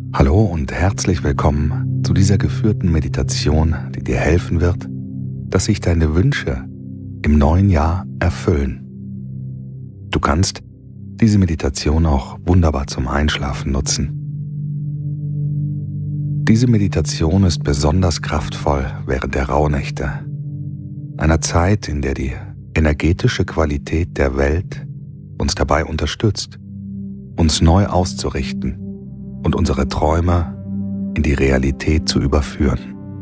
Hallo und herzlich willkommen zu dieser geführten Meditation, die dir helfen wird, dass sich deine Wünsche im neuen Jahr erfüllen. Du kannst diese Meditation auch wunderbar zum Einschlafen nutzen. Diese Meditation ist besonders kraftvoll während der Rauhnächte, einer Zeit, in der die energetische Qualität der Welt uns dabei unterstützt, uns neu auszurichten und unsere Träume in die Realität zu überführen.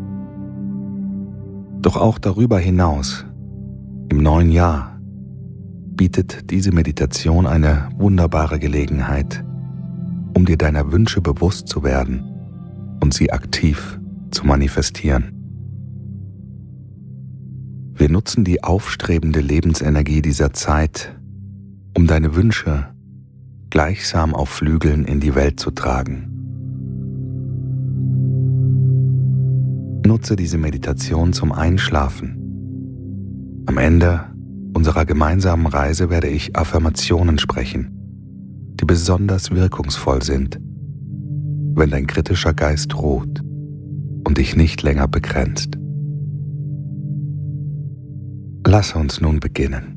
Doch auch darüber hinaus, im neuen Jahr, bietet diese Meditation eine wunderbare Gelegenheit, um dir deiner Wünsche bewusst zu werden und sie aktiv zu manifestieren. Wir nutzen die aufstrebende Lebensenergie dieser Zeit, um deine Wünsche gleichsam auf Flügeln in die Welt zu tragen. Nutze diese Meditation zum Einschlafen. Am Ende unserer gemeinsamen Reise werde ich Affirmationen sprechen, die besonders wirkungsvoll sind, wenn dein kritischer Geist ruht und dich nicht länger begrenzt. Lass uns nun beginnen.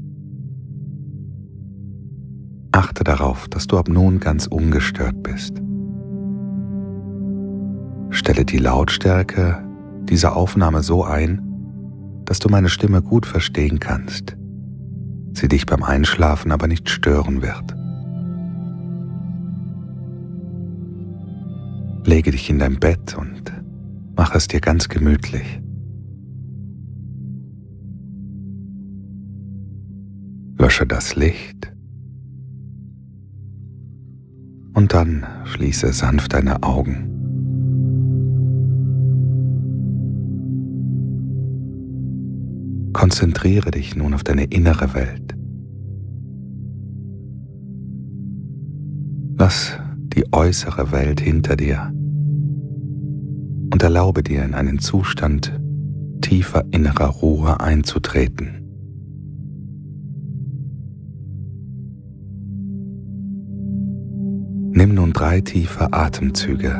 Achte darauf, dass du ab nun ganz ungestört bist. Stelle die Lautstärke dieser Aufnahme so ein, dass du meine Stimme gut verstehen kannst, sie dich beim Einschlafen aber nicht stören wird. Lege dich in dein Bett und mach es dir ganz gemütlich. Lösche das Licht und dann schließe sanft deine Augen. Konzentriere dich nun auf deine innere Welt. Lass die äußere Welt hinter dir und erlaube dir, in einen Zustand tiefer innerer Ruhe einzutreten. Nimm nun 3 tiefe Atemzüge.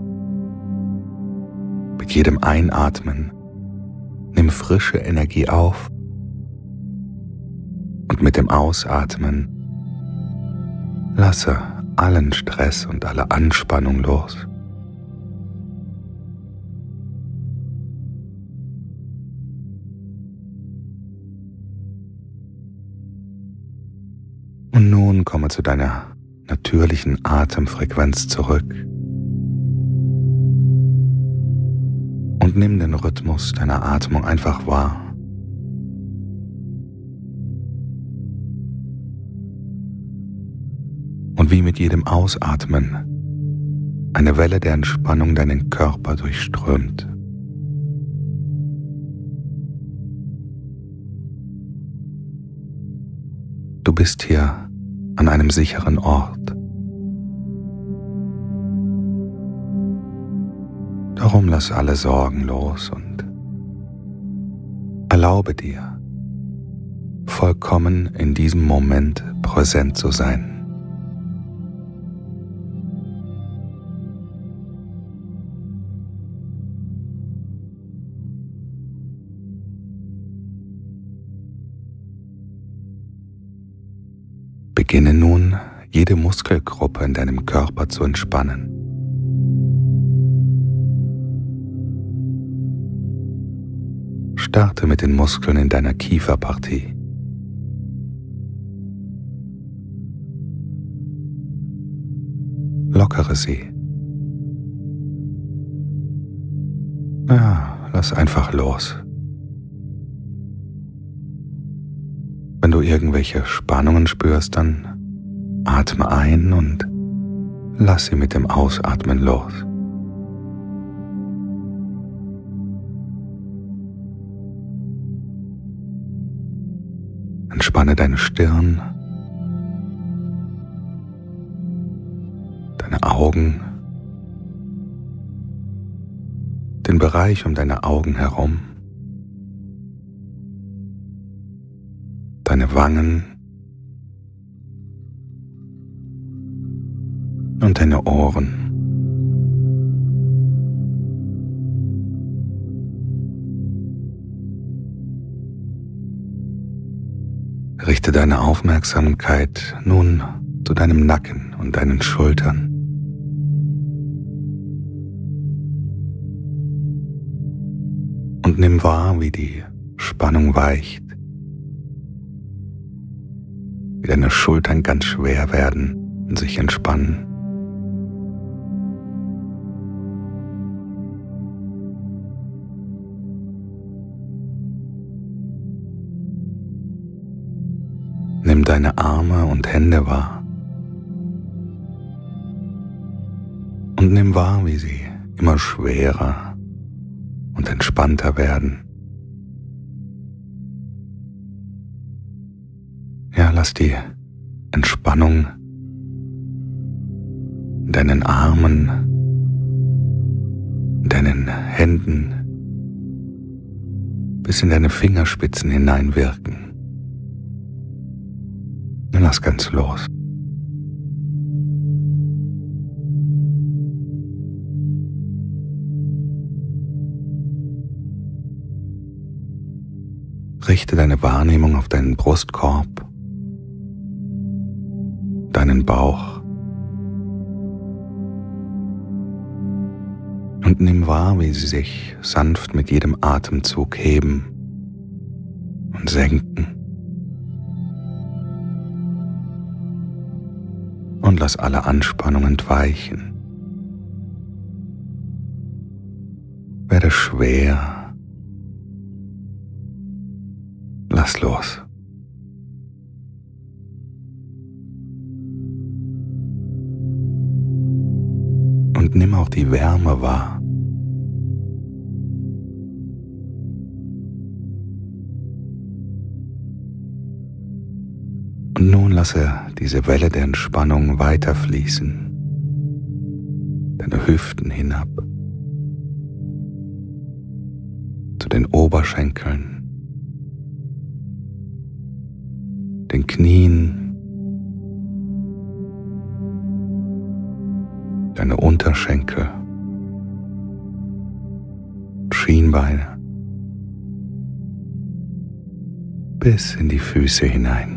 Mit jedem Einatmen nimm frische Energie auf und mit dem Ausatmen lasse allen Stress und alle Anspannung los. Und nun komme zu deiner natürlichen Atemfrequenz zurück und nimm den Rhythmus deiner Atmung einfach wahr. Und wie mit jedem Ausatmen eine Welle der Entspannung deinen Körper durchströmt. Du bist hier an einem sicheren Ort. Darum lass alle Sorgen los und erlaube dir, vollkommen in diesem Moment präsent zu sein. Beginne nun, jede Muskelgruppe in deinem Körper zu entspannen. Starte mit den Muskeln in deiner Kieferpartie. Lockere sie. Ja, lass einfach los. Wenn du irgendwelche Spannungen spürst, dann atme ein und lass sie mit dem Ausatmen los. Entspanne deine Stirn, deine Augen, den Bereich um deine Augen herum, deine Wangen und deine Ohren. Richte deine Aufmerksamkeit nun zu deinem Nacken und deinen Schultern. Und nimm wahr, wie die Spannung weicht, wie deine Schultern ganz schwer werden und sich entspannen. Nimm deine Arme und Hände wahr und nimm wahr, wie sie immer schwerer und entspannter werden. Ja, lass die Entspannung in deinen Armen, in deinen Händen bis in deine Fingerspitzen hineinwirken. Und lass ganz los. Richte deine Wahrnehmung auf deinen Brustkorb, deinen Bauch und nimm wahr, wie sie sich sanft mit jedem Atemzug heben und senken. Und lass alle Anspannung entweichen. Werde schwer. Lass los. Und nimm auch die Wärme wahr. Und nun lasse diese Welle der Entspannung weiterfließen, deine Hüften hinab, zu den Oberschenkeln, den Knien, deine Unterschenkel, Schienbeine, bis in die Füße hinein.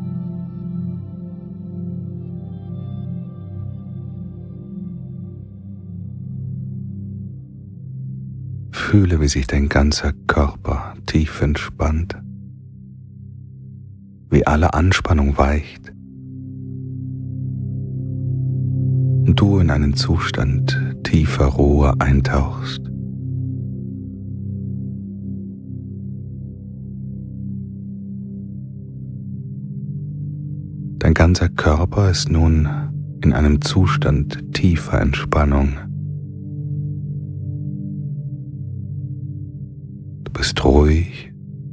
Fühle, wie sich dein ganzer Körper tief entspannt, wie alle Anspannung weicht und du in einen Zustand tiefer Ruhe eintauchst. Dein ganzer Körper ist nun in einem Zustand tiefer Entspannung. Du bist ruhig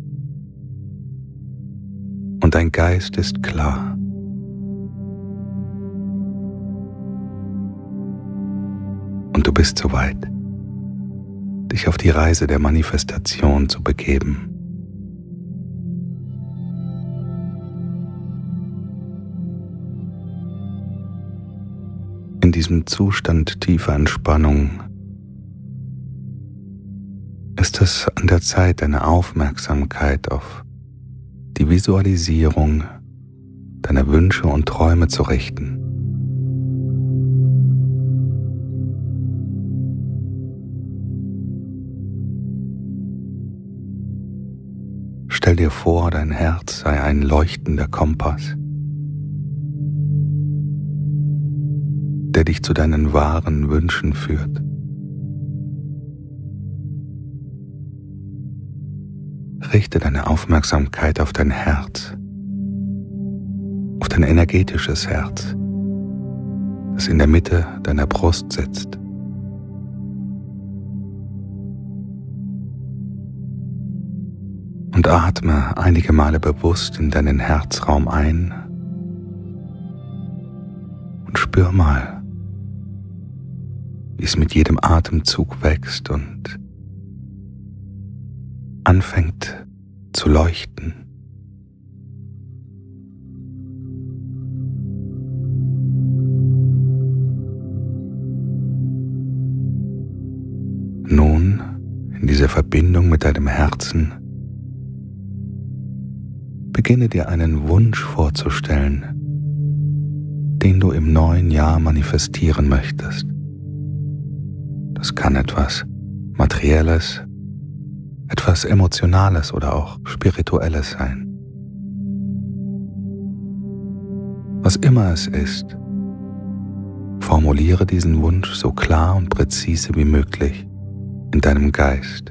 und dein Geist ist klar. Und du bist soweit, dich auf die Reise der Manifestation zu begeben. In diesem Zustand tiefer Entspannung ist es an der Zeit, deine Aufmerksamkeit auf die Visualisierung deiner Wünsche und Träume zu richten. Stell dir vor, dein Herz sei ein leuchtender Kompass, der dich zu deinen wahren Wünschen führt. Richte deine Aufmerksamkeit auf dein Herz, auf dein energetisches Herz, das in der Mitte deiner Brust sitzt. Und atme einige Male bewusst in deinen Herzraum ein und spür mal, wie es mit jedem Atemzug wächst und anfängt zu leuchten. Nun, in dieser Verbindung mit deinem Herzen, beginne dir einen Wunsch vorzustellen, den du im neuen Jahr manifestieren möchtest. Das kann etwas Materielles, etwas Emotionales oder auch Spirituelles sein. Was immer es ist, formuliere diesen Wunsch so klar und präzise wie möglich in deinem Geist.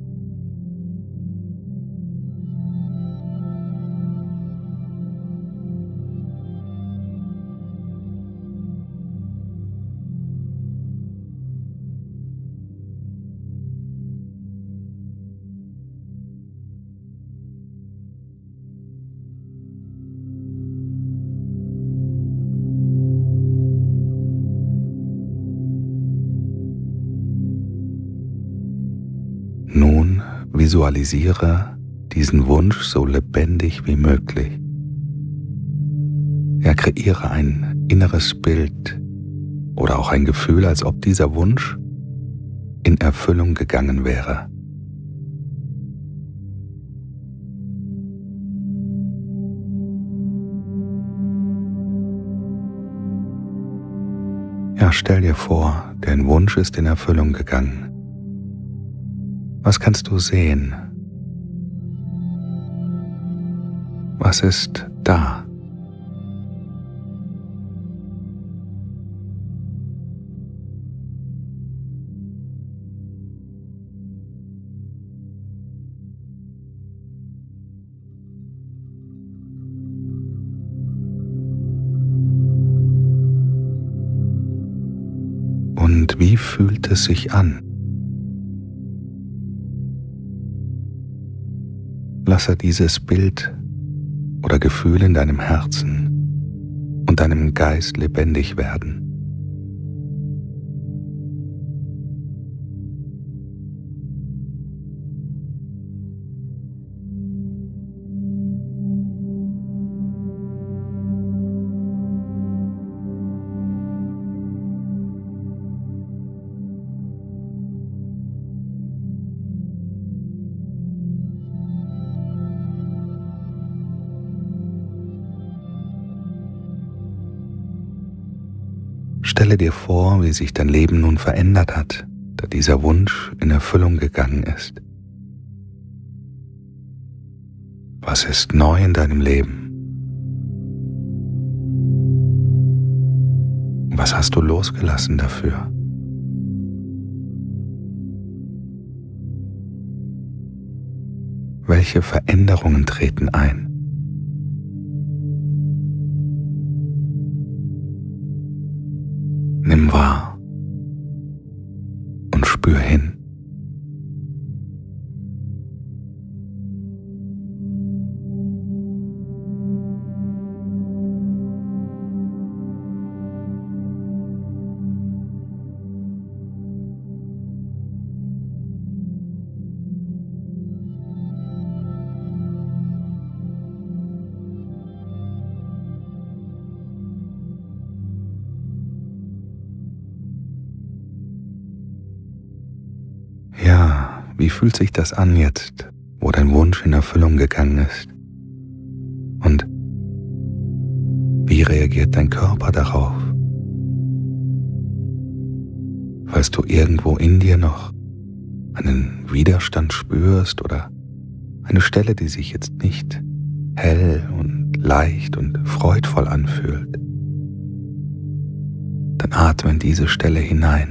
Nun visualisiere diesen Wunsch so lebendig wie möglich. Ja, kreiere ein inneres Bild oder auch ein Gefühl, als ob dieser Wunsch in Erfüllung gegangen wäre. Ja, stell dir vor, dein Wunsch ist in Erfüllung gegangen. Was kannst du sehen? Was ist da? Und wie fühlt es sich an? Lasse dieses Bild oder Gefühl in deinem Herzen und deinem Geist lebendig werden. Stelle dir vor, wie sich dein Leben nun verändert hat, da dieser Wunsch in Erfüllung gegangen ist. Was ist neu in deinem Leben? Was hast du losgelassen dafür? Welche Veränderungen treten ein? Nimm wahr und spür hin. Ja, wie fühlt sich das an jetzt, wo dein Wunsch in Erfüllung gegangen ist? Und wie reagiert dein Körper darauf? Falls du irgendwo in dir noch einen Widerstand spürst oder eine Stelle, die sich jetzt nicht hell und leicht und freudvoll anfühlt, dann atme in diese Stelle hinein.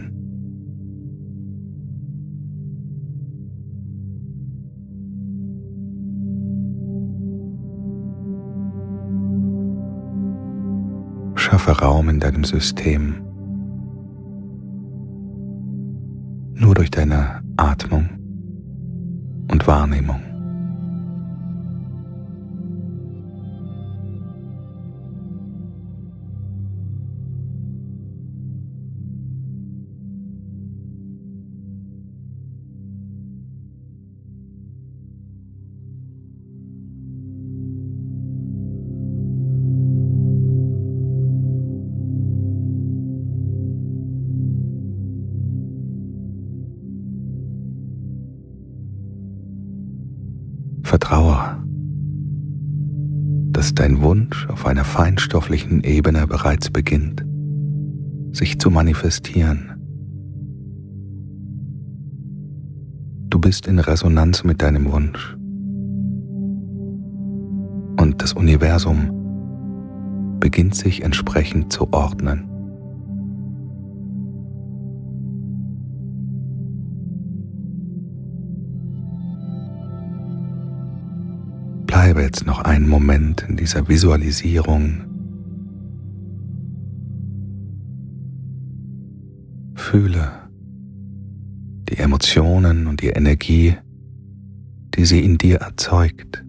Schaffe Raum in deinem System. Nur durch deine Atmung und Wahrnehmung. dein Wunsch auf einer feinstofflichen Ebene bereits beginnt, sich zu manifestieren. Du bist in Resonanz mit deinem Wunsch. Und das Universum beginnt sich entsprechend zu ordnen. Bleibe jetzt noch einen Moment in dieser Visualisierung. Fühle die Emotionen und die Energie, die sie in dir erzeugt.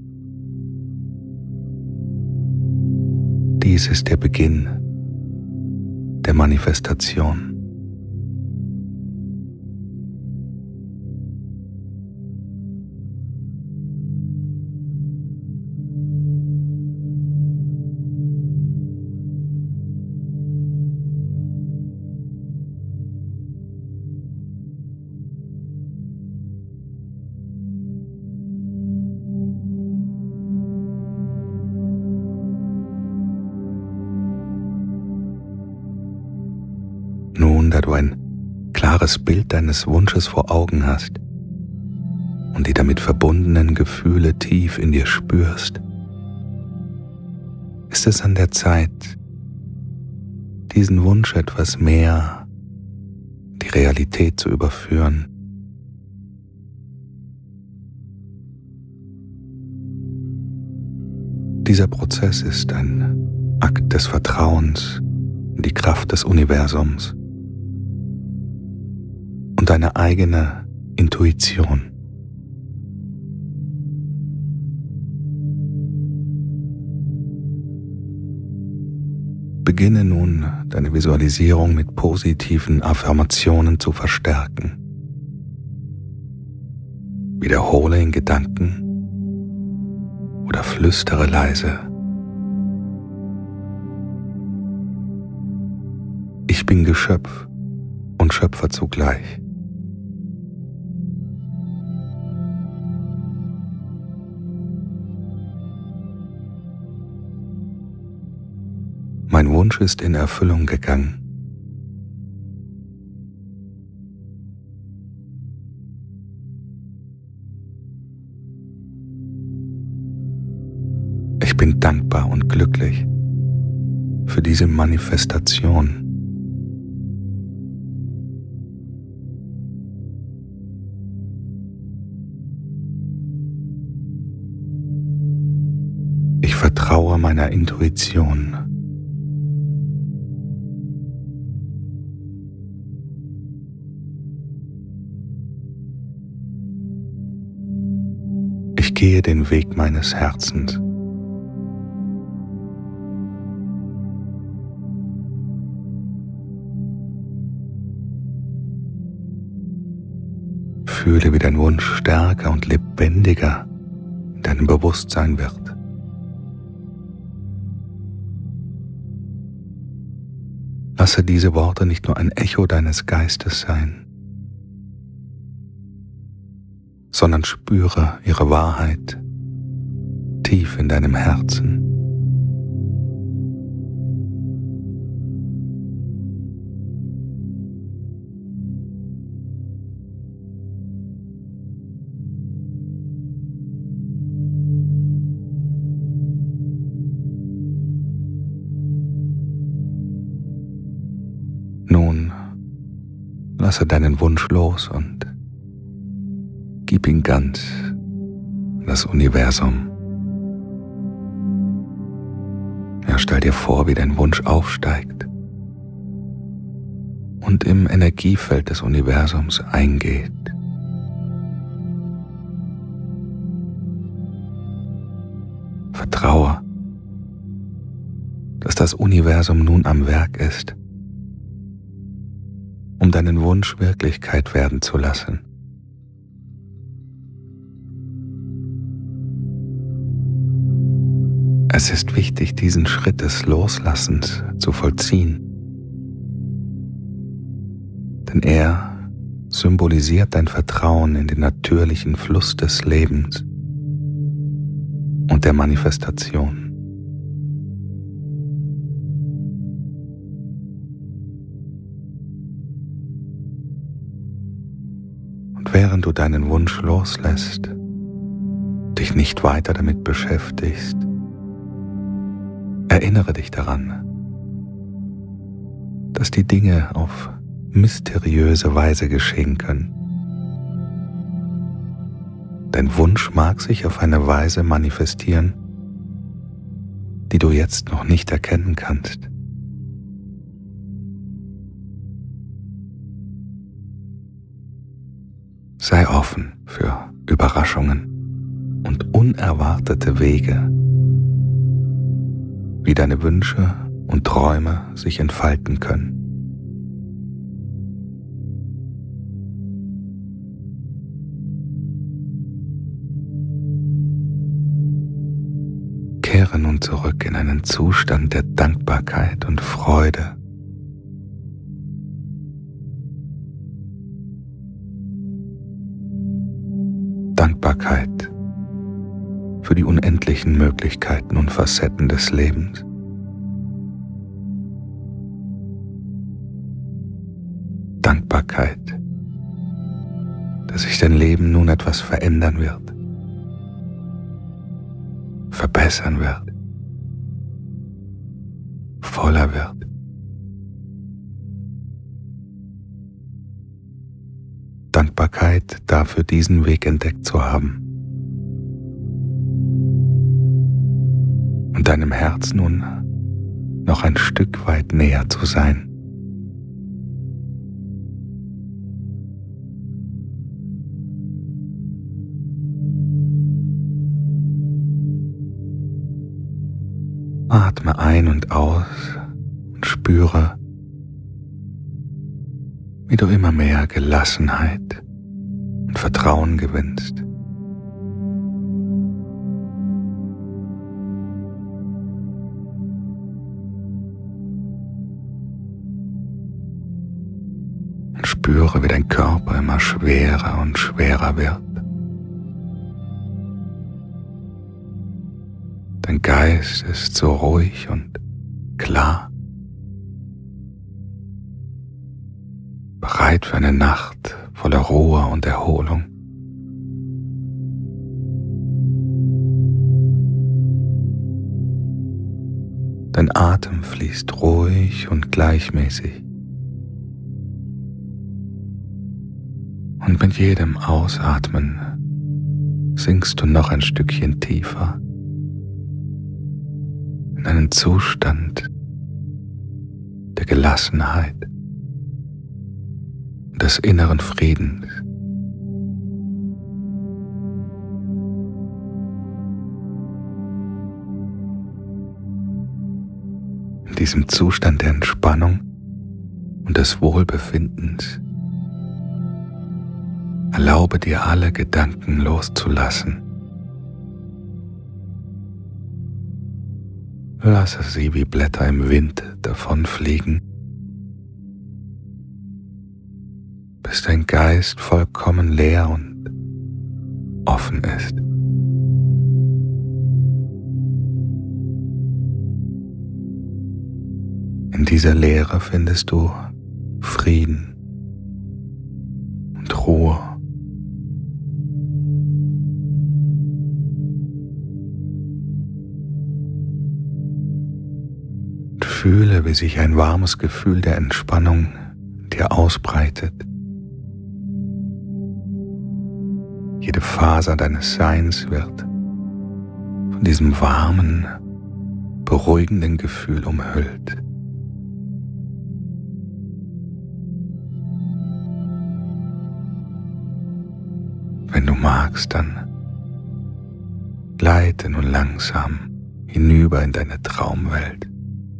Dies ist der Beginn der Manifestation. Nun, da du ein klares Bild deines Wunsches vor Augen hast und die damit verbundenen Gefühle tief in dir spürst, ist es an der Zeit, diesen Wunsch etwas mehr in die Realität zu überführen. Dieser Prozess ist ein Akt des Vertrauens in die Kraft des Universums und deine eigene Intuition. Beginne nun, deine Visualisierung mit positiven Affirmationen zu verstärken. Wiederhole in Gedanken oder flüstere leise: Ich bin Geschöpf und Schöpfer zugleich. Mein Wunsch ist in Erfüllung gegangen. Ich bin dankbar und glücklich für diese Manifestation. Ich vertraue meiner Intuition. Ich gehe den Weg meines Herzens. Fühle, wie dein Wunsch stärker und lebendiger in deinem Bewusstsein wird. Lasse diese Worte nicht nur ein Echo deines Geistes sein, sondern spüre ihre Wahrheit tief in deinem Herzen. Nun lasse deinen Wunsch los und gib ihn ganz an das Universum. Ja, stell dir vor, wie dein Wunsch aufsteigt und im Energiefeld des Universums eingeht. Vertraue, dass das Universum nun am Werk ist, um deinen Wunsch Wirklichkeit werden zu lassen. Es ist wichtig, diesen Schritt des Loslassens zu vollziehen, denn er symbolisiert dein Vertrauen in den natürlichen Fluss des Lebens und der Manifestation. Und während du deinen Wunsch loslässt, dich nicht weiter damit beschäftigst, erinnere dich daran, dass die Dinge auf mysteriöse Weise geschehen können. Dein Wunsch mag sich auf eine Weise manifestieren, die du jetzt noch nicht erkennen kannst. Sei offen für Überraschungen und unerwartete Wege, wie deine Wünsche und Träume sich entfalten können. Kehre nun zurück in einen Zustand der Dankbarkeit und Freude. Dankbarkeit für die unendlichen Möglichkeiten und Facetten des Lebens. Dankbarkeit, dass sich dein Leben nun etwas verändern wird, verbessern wird, voller wird. Dankbarkeit dafür, diesen Weg entdeckt zu haben und deinem Herz nun noch ein Stück weit näher zu sein. Atme ein und aus und spüre, wie du immer mehr Gelassenheit und Vertrauen gewinnst. Und spüre, wie dein Körper immer schwerer und schwerer wird. Dein Geist ist so ruhig und klar, bereit für eine Nacht voller Ruhe und Erholung. Dein Atem fließt ruhig und gleichmäßig. Und mit jedem Ausatmen sinkst du noch ein Stückchen tiefer in einen Zustand der Gelassenheit, des inneren Friedens. In diesem Zustand der Entspannung und des Wohlbefindens erlaube dir alle Gedanken loszulassen. Lasse sie wie Blätter im Wind davonfliegen, bis dein Geist vollkommen leer und offen ist. In dieser Leere findest du Frieden und Ruhe. Und fühle, wie sich ein warmes Gefühl der Entspannung in dir ausbreitet. Jede Faser deines Seins wird von diesem warmen, beruhigenden Gefühl umhüllt. Wenn du magst, dann gleite nun langsam hinüber in deine Traumwelt.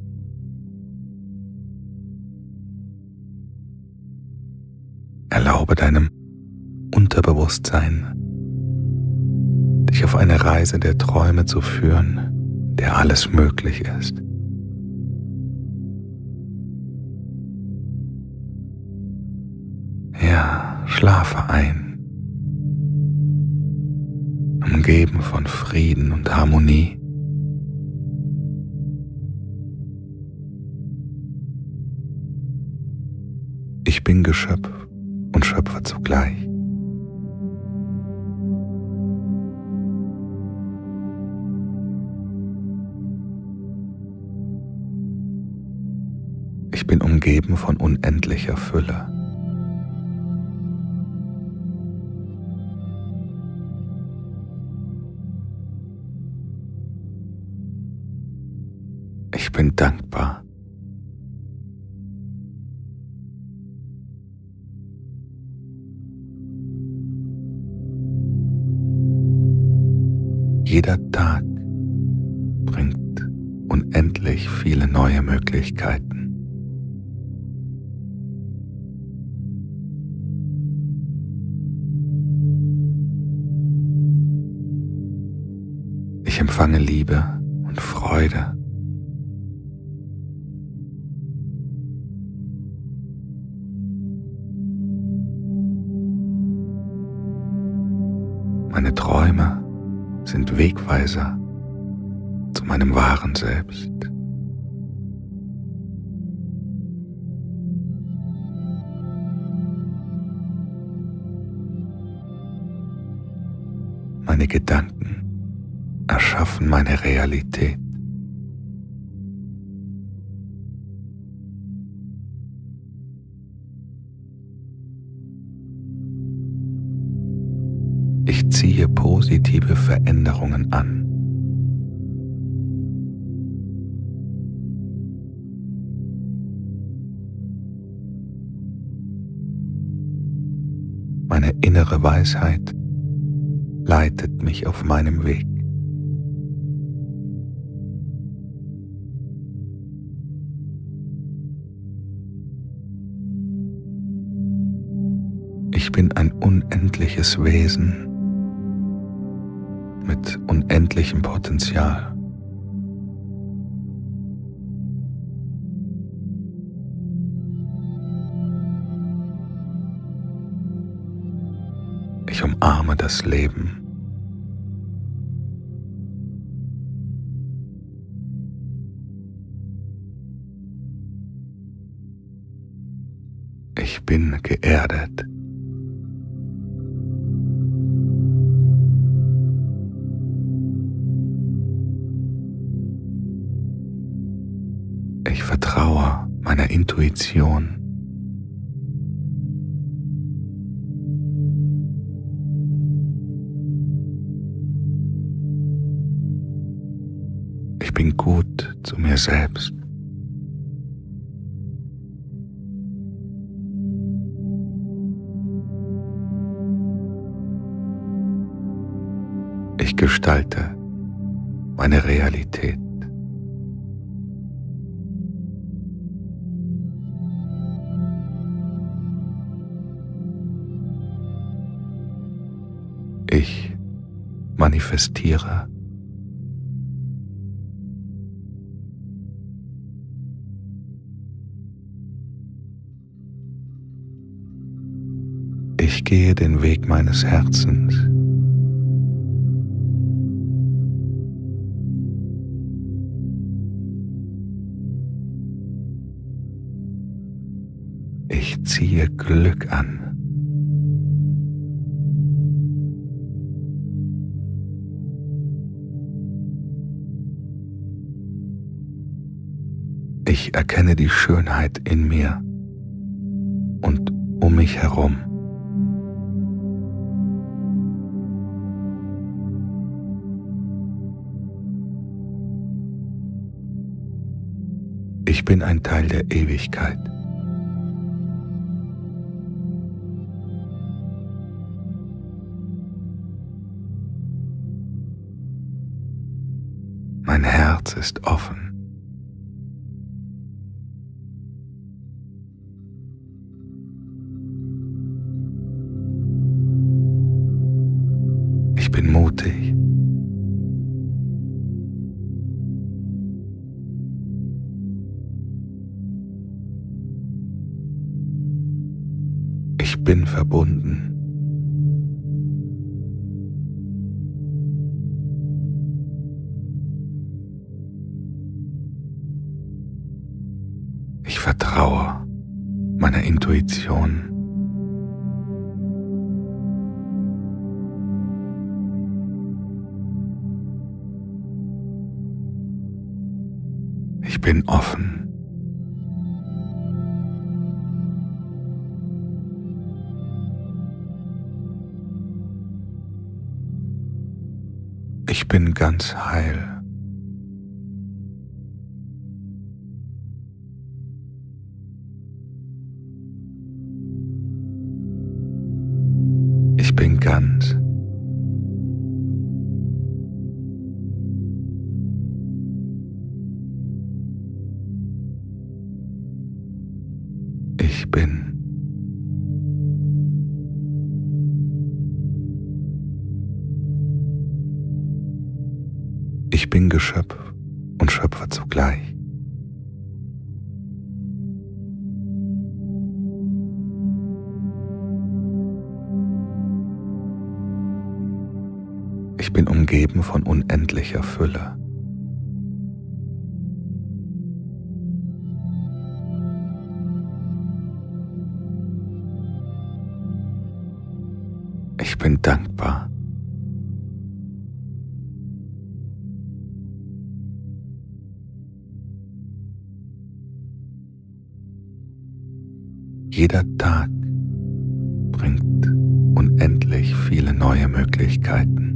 Erlaube deinem Unterbewusstsein, dich auf eine Reise der Träume zu führen, der alles möglich ist. Ja, schlafe ein, umgeben von Frieden und Harmonie. Ich bin Geschöpf und Schöpfer zugleich. bin umgeben von unendlicher Fülle. Ich bin dankbar. Jeder Tag bringt unendlich viele neue Möglichkeiten. Ich empfange Liebe und Freude. Meine Träume sind Wegweiser zu meinem wahren Selbst. Meine Gedanken erschaffen meine Realität. Ich ziehe positive Veränderungen an. Meine innere Weisheit leitet mich auf meinem Weg. Ich bin ein unendliches Wesen mit unendlichem Potenzial. Ich umarme das Leben. Ich bin geerdet. Ich vertraue meiner Intuition. Ich bin gut zu mir selbst. Ich gestalte meine Realität. Ich manifestiere. Ich gehe den Weg meines Herzens. Ich ziehe Glück an. Ich erkenne die Schönheit in mir und um mich herum. Ich bin ein Teil der Ewigkeit. Mein Herz ist offen. Ich bin mutig. Ich bin verbunden. Ich vertraue meiner Intuition. Ich bin offen. Ich bin ganz heil. Ich bin ganz. Ich bin. Ich bin Geschöpf und Schöpfer zugleich. Ich bin umgeben von unendlicher Fülle. Ich bin dankbar. Jeder Tag bringt unendlich viele neue Möglichkeiten.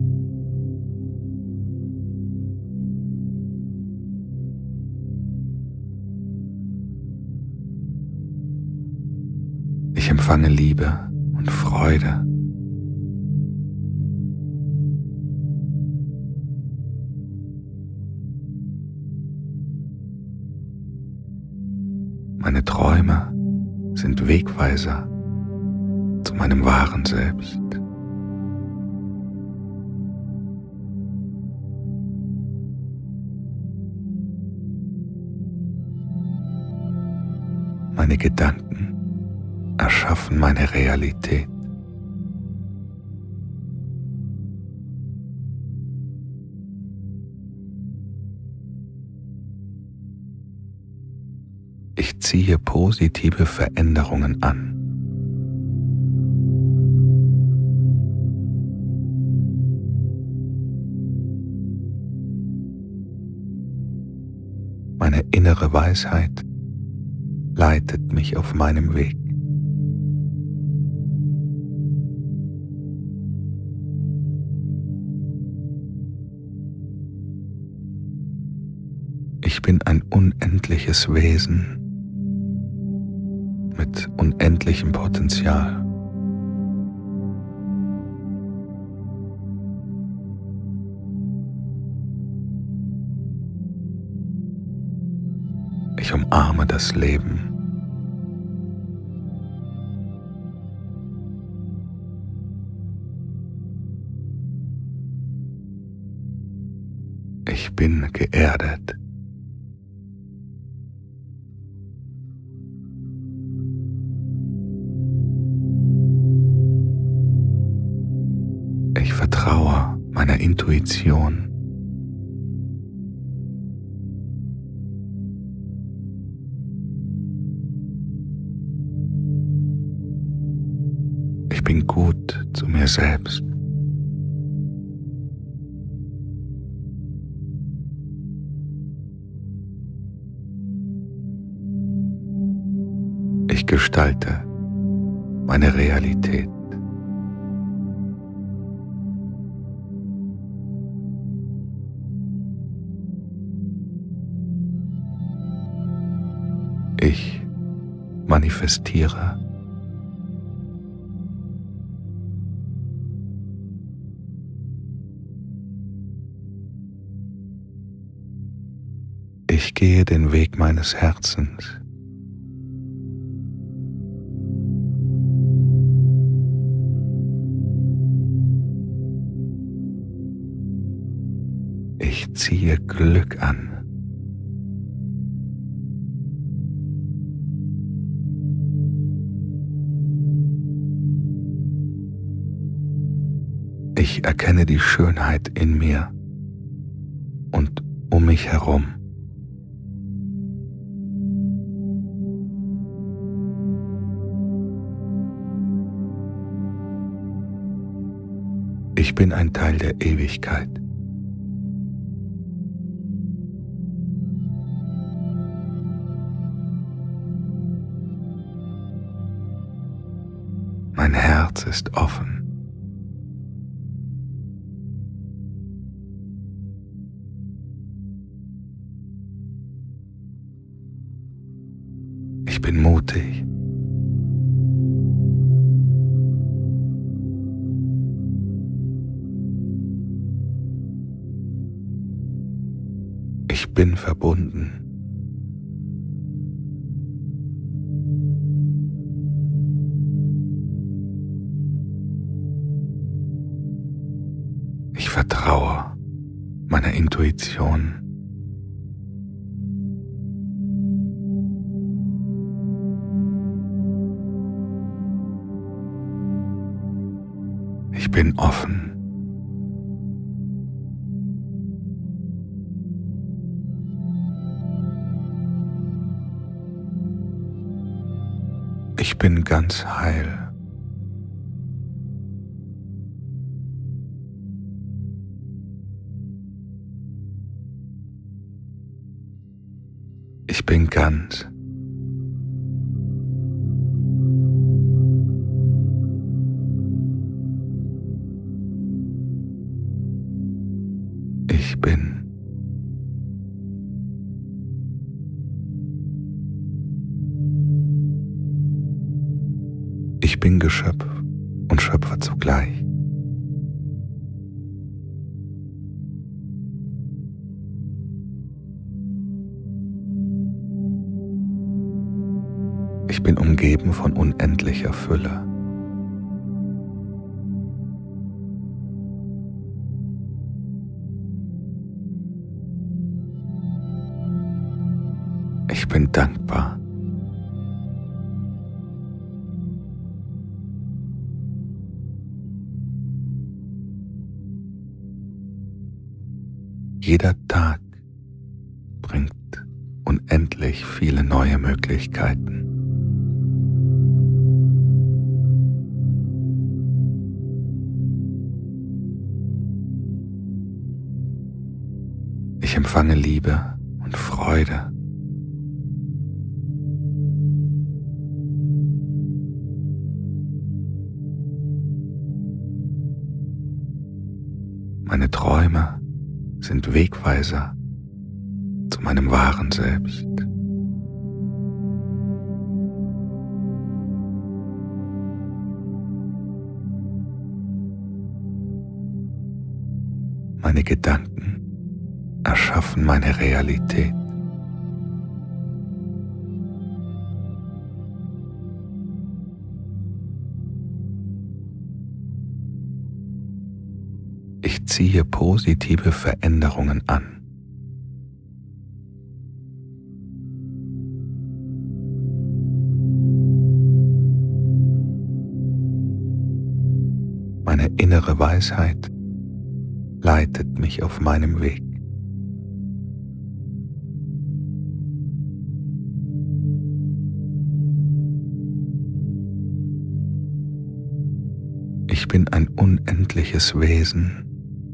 Ich empfange Liebe und Freude. Meine Träume sind Wegweiser zu meinem wahren Selbst. Meine Gedanken erschaffen meine Realität. Ich ziehe positive Veränderungen an. Meine innere Weisheit leitet mich auf meinem Weg. Ich bin ein unendliches Wesen mit unendlichem Potenzial. Ich umarme das Leben. Ich bin geerdet. Ich vertraue meiner Intuition. Ich bin gut zu mir selbst. Ich gestalte meine Realität. Ich manifestiere. Ich gehe den Weg meines Herzens. Ich ziehe Glück an. Ich erkenne die Schönheit in mir und um mich herum. Ich bin ein Teil der Ewigkeit. Mein Herz ist offen. bin verbunden. Ich vertraue meiner Intuition. Ich bin offen. Ich bin ganz heil. Ich bin ganz. Ich bin. Ich bin Geschöpf und Schöpfer zugleich. Ich bin umgeben von unendlicher Fülle. Ich bin dankbar. Jeder Tag bringt unendlich viele neue Möglichkeiten. Ich empfange Liebe und Freude. Meine Träume sind Wegweiser zu meinem wahren Selbst. Meine Gedanken erschaffen meine Realität. Ich ziehe positive Veränderungen an. Meine innere Weisheit leitet mich auf meinem Weg. Ich bin ein unendliches Wesen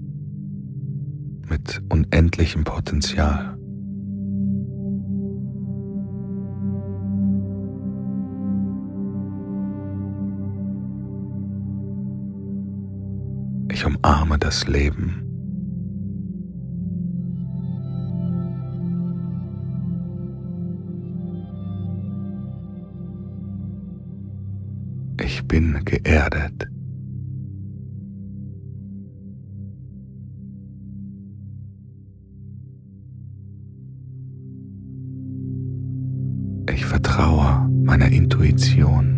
mit unendlichem Potenzial. Ich umarme das Leben. Ich bin geerdet. Ich vertraue meiner Intuition.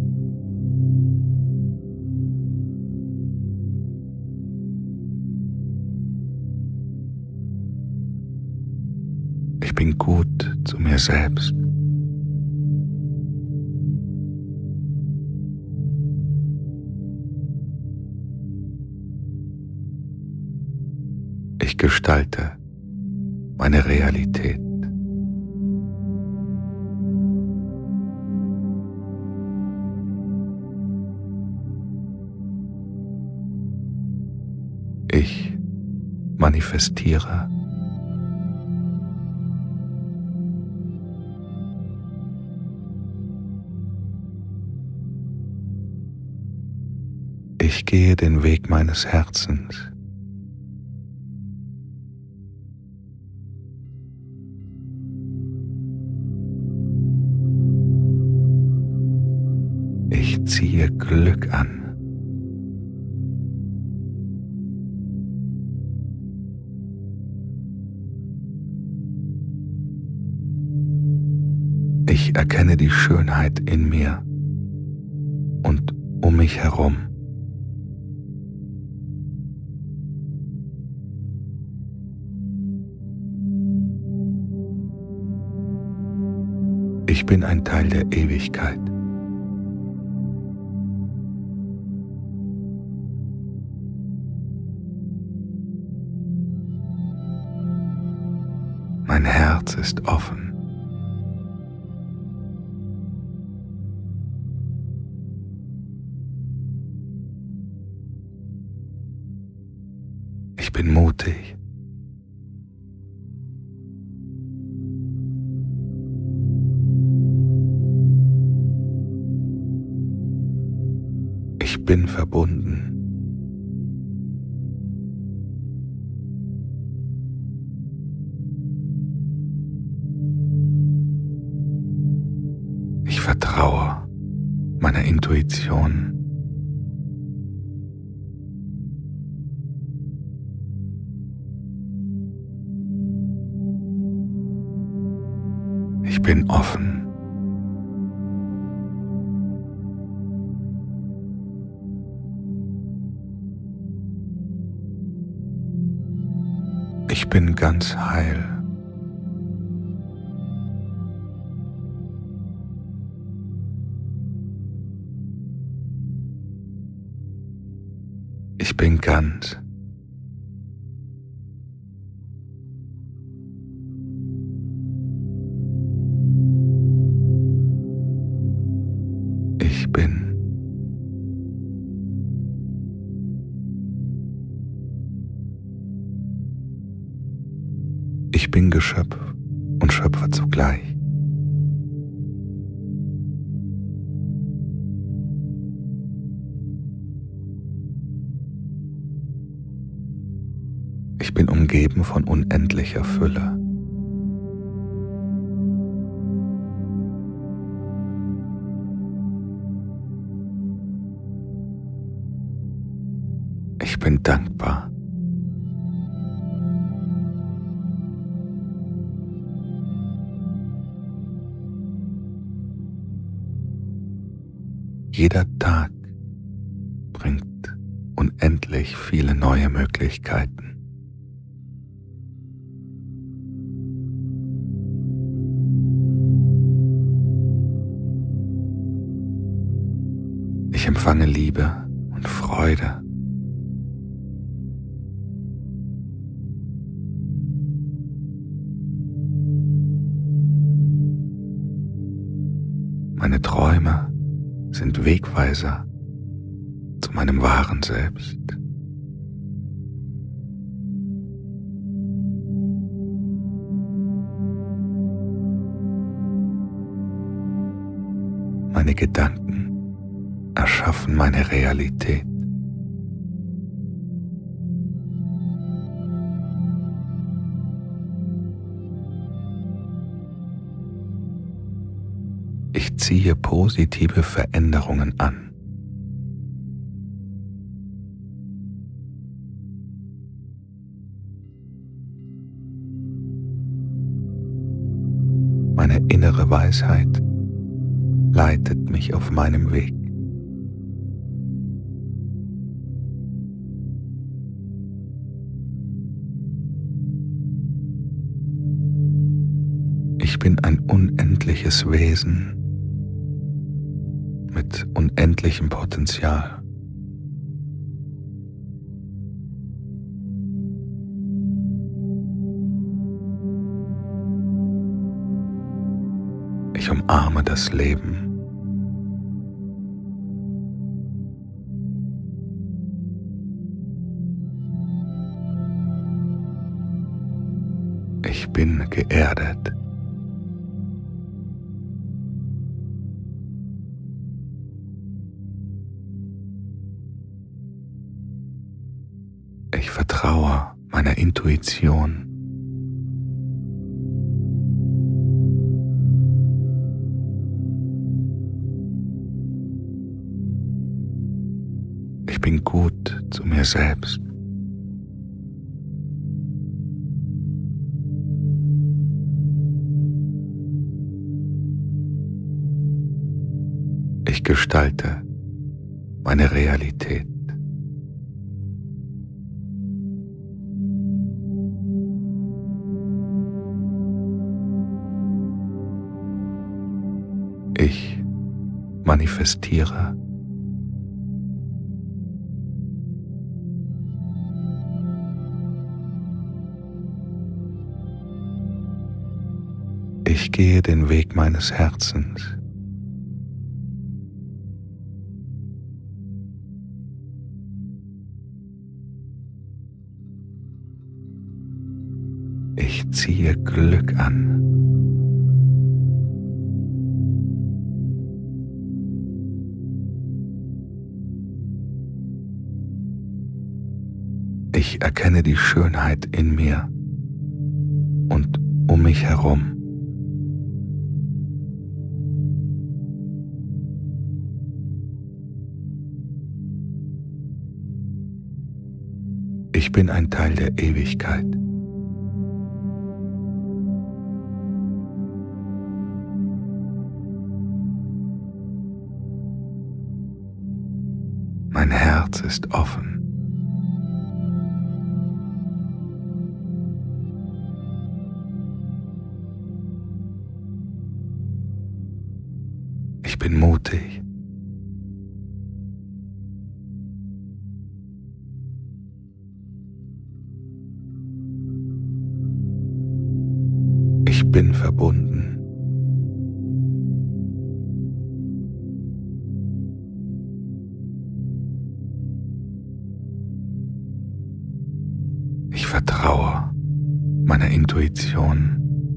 Ich bin gut zu mir selbst. Ich gestalte meine Realität. Ich manifestiere. Ich gehe den Weg meines Herzens. Ich ziehe Glück an. erkenne die Schönheit in mir und um mich herum. Ich bin ein Teil der Ewigkeit. Mein Herz ist offen. Ich bin mutig. Ich bin verbunden. Ich vertraue meiner Intuition. Ich bin offen. Ich bin ganz heil. Ich bin ganz. Ich bin. Ich bin Geschöpf und Schöpfer zugleich. Ich bin umgeben von unendlicher Fülle. Ich bin dankbar. Jeder Tag bringt unendlich viele neue Möglichkeiten. Ich empfange Liebe und Freude. Meine Träume sind Wegweiser zu meinem wahren Selbst. Meine Gedanken erschaffen meine Realität. Ich ziehe positive Veränderungen an. Meine innere Weisheit leitet mich auf meinem Weg. Ich bin ein unendliches Wesen mit unendlichem Potenzial. Ich umarme das Leben. Ich bin geerdet. Ich vertraue meiner Intuition. Ich bin gut zu mir selbst. gestalte meine Realität. Ich manifestiere. Ich gehe den Weg meines Herzens. Ich ziehe Glück an. Ich erkenne die Schönheit in mir und um mich herum. Ich bin ein Teil der Ewigkeit. Mein Herz ist offen. Ich bin mutig. Ich bin verbunden. Ich vertraue meiner Intuition.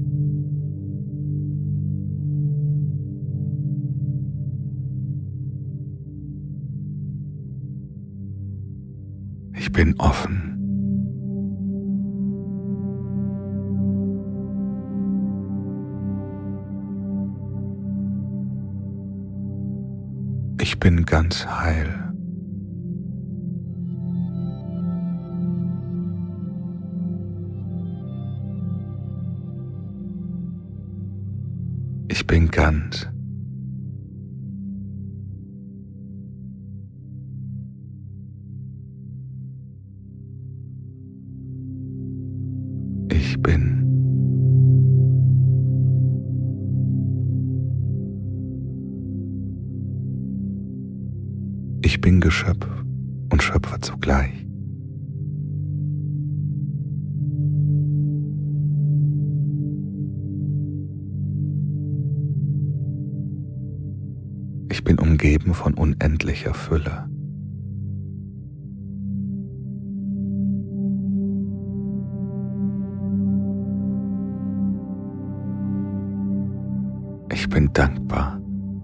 Ich bin offen. Ich bin ganz heil. Ich bin ganz. Ich bin. Ich bin Geschöpf und Schöpfer zugleich. Ich bin umgeben von unendlicher Fülle. Ich bin dankbar.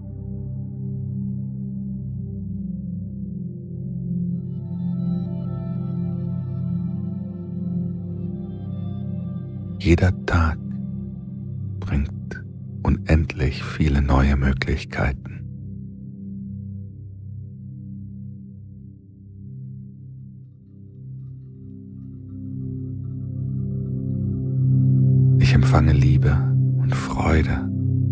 Jeder Tag bringt unendlich viele neue Möglichkeiten. Ich empfange Liebe und Freude.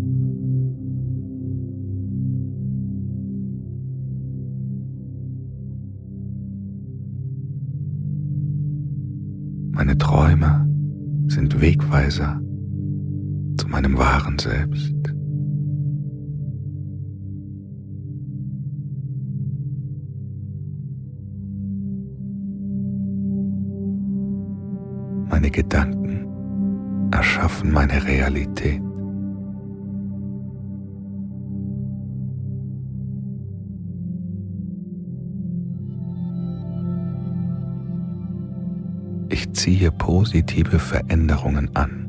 Meine Träume sind Wegweiser zu meinem wahren Selbst. Meine Gedanken erschaffen meine Realität. Ich ziehe positive Veränderungen an.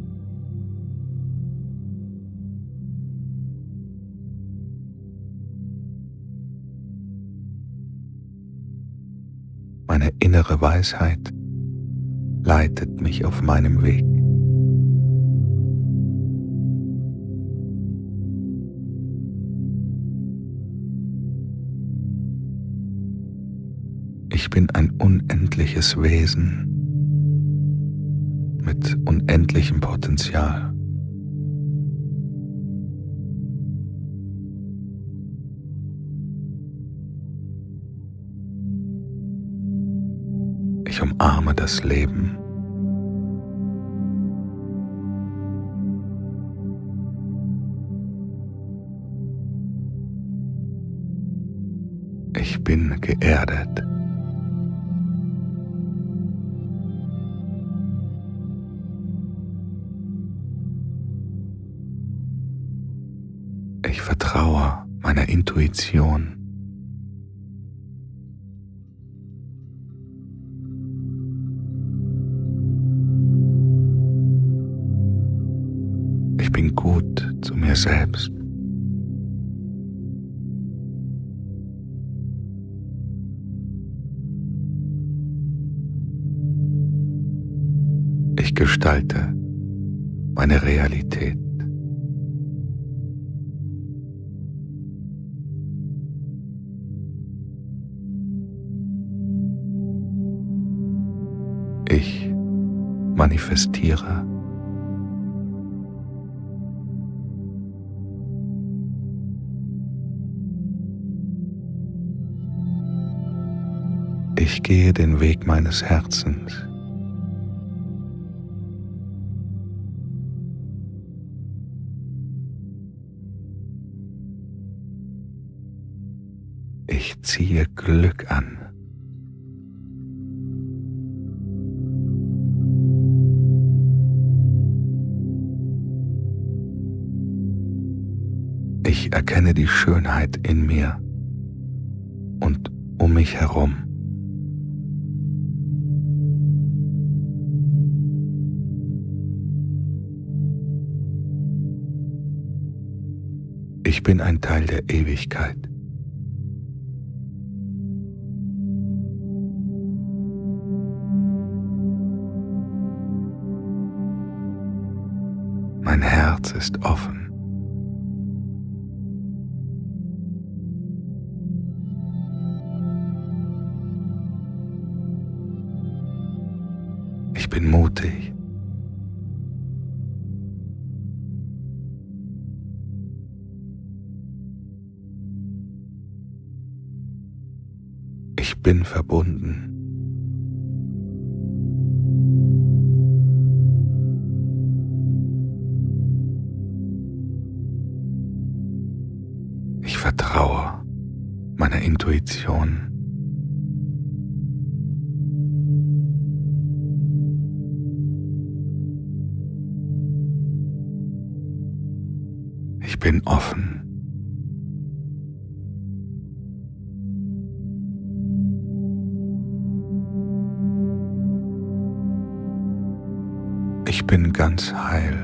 Meine innere Weisheit leitet mich auf meinem Weg. Ich bin ein unendliches Wesen mit unendlichem Potenzial. Ich umarme das Leben. Ich bin geerdet. Ich vertraue meiner Intuition. Ich bin gut zu mir selbst. Ich gestalte meine Realität. Ich manifestiere. Ich gehe den Weg meines Herzens. Ich ziehe Glück an. Ich erkenne die Schönheit in mir und um mich herum. Ich bin ein Teil der Ewigkeit. Mein Herz ist offen. Ich bin mutig. Ich bin verbunden. Ich vertraue meiner Intuition. Ich bin offen. Ich bin ganz heil.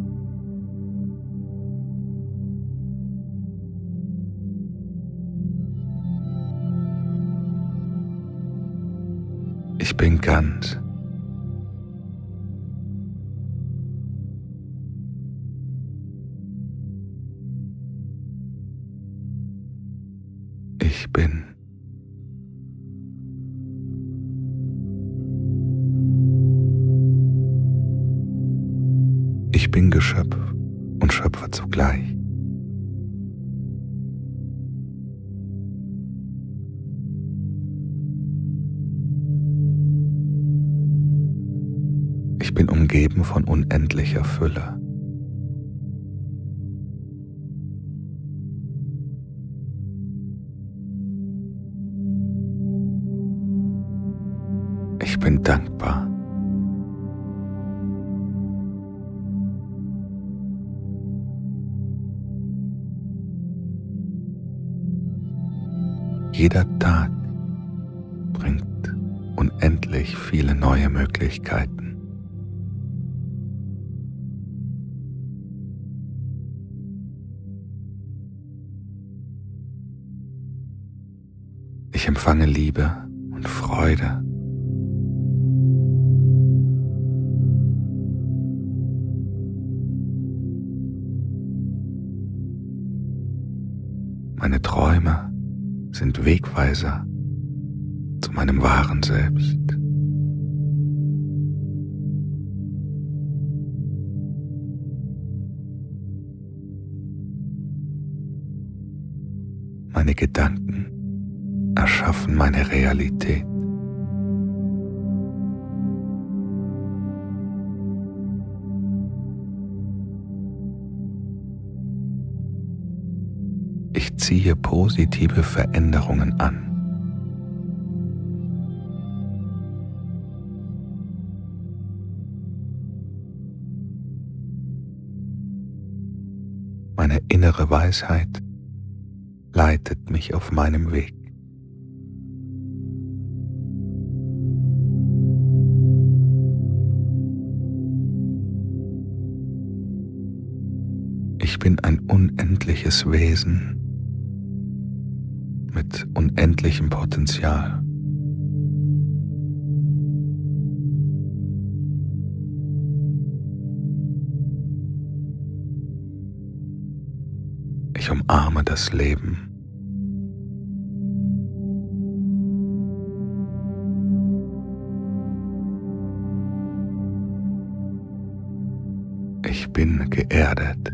Ich bin ganz. Ich bin. Ich bin Geschöpf und Schöpfer zugleich. Ich bin umgeben von unendlicher Fülle. Ich bin dankbar. Jeder Tag bringt unendlich viele neue Möglichkeiten. Ich empfange Liebe und Freude. Meine Träume sind Wegweiser zu meinem wahren Selbst. Meine Gedanken erschaffen meine Realität. ziehe positive Veränderungen an. Meine innere Weisheit leitet mich auf meinem Weg. Ich bin ein unendliches Wesen mit unendlichem Potenzial. Ich umarme das Leben. Ich bin geerdet.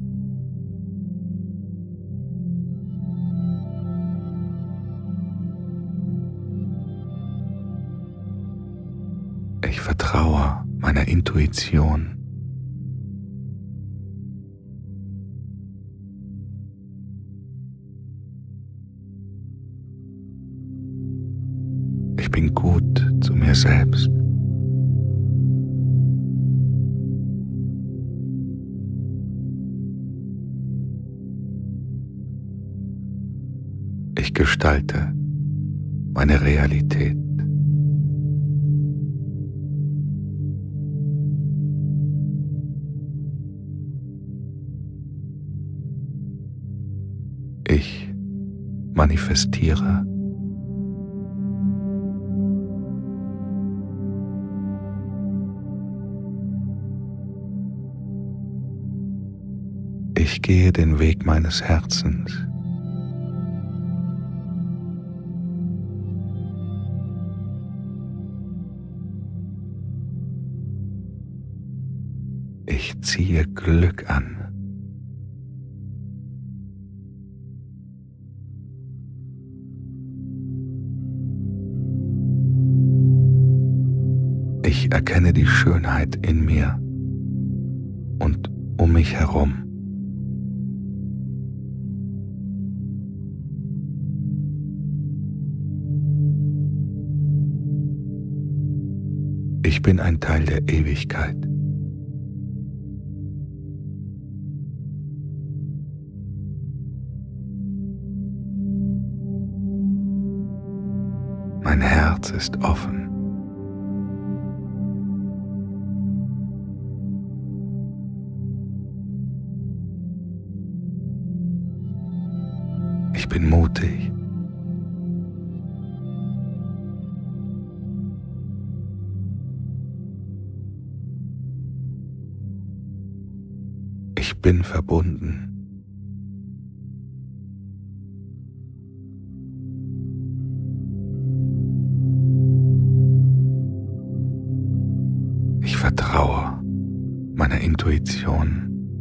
Ich vertraue meiner Intuition. Ich bin gut zu mir selbst. Ich gestalte meine Realität. Ich manifestiere. Ich gehe den Weg meines Herzens. Ich ziehe Glück an. Ich erkenne die Schönheit in mir und um mich herum. Ich bin ein Teil der Ewigkeit. Mein Herz ist offen. Ich bin mutig. Ich bin verbunden. Ich vertraue meiner Intuition.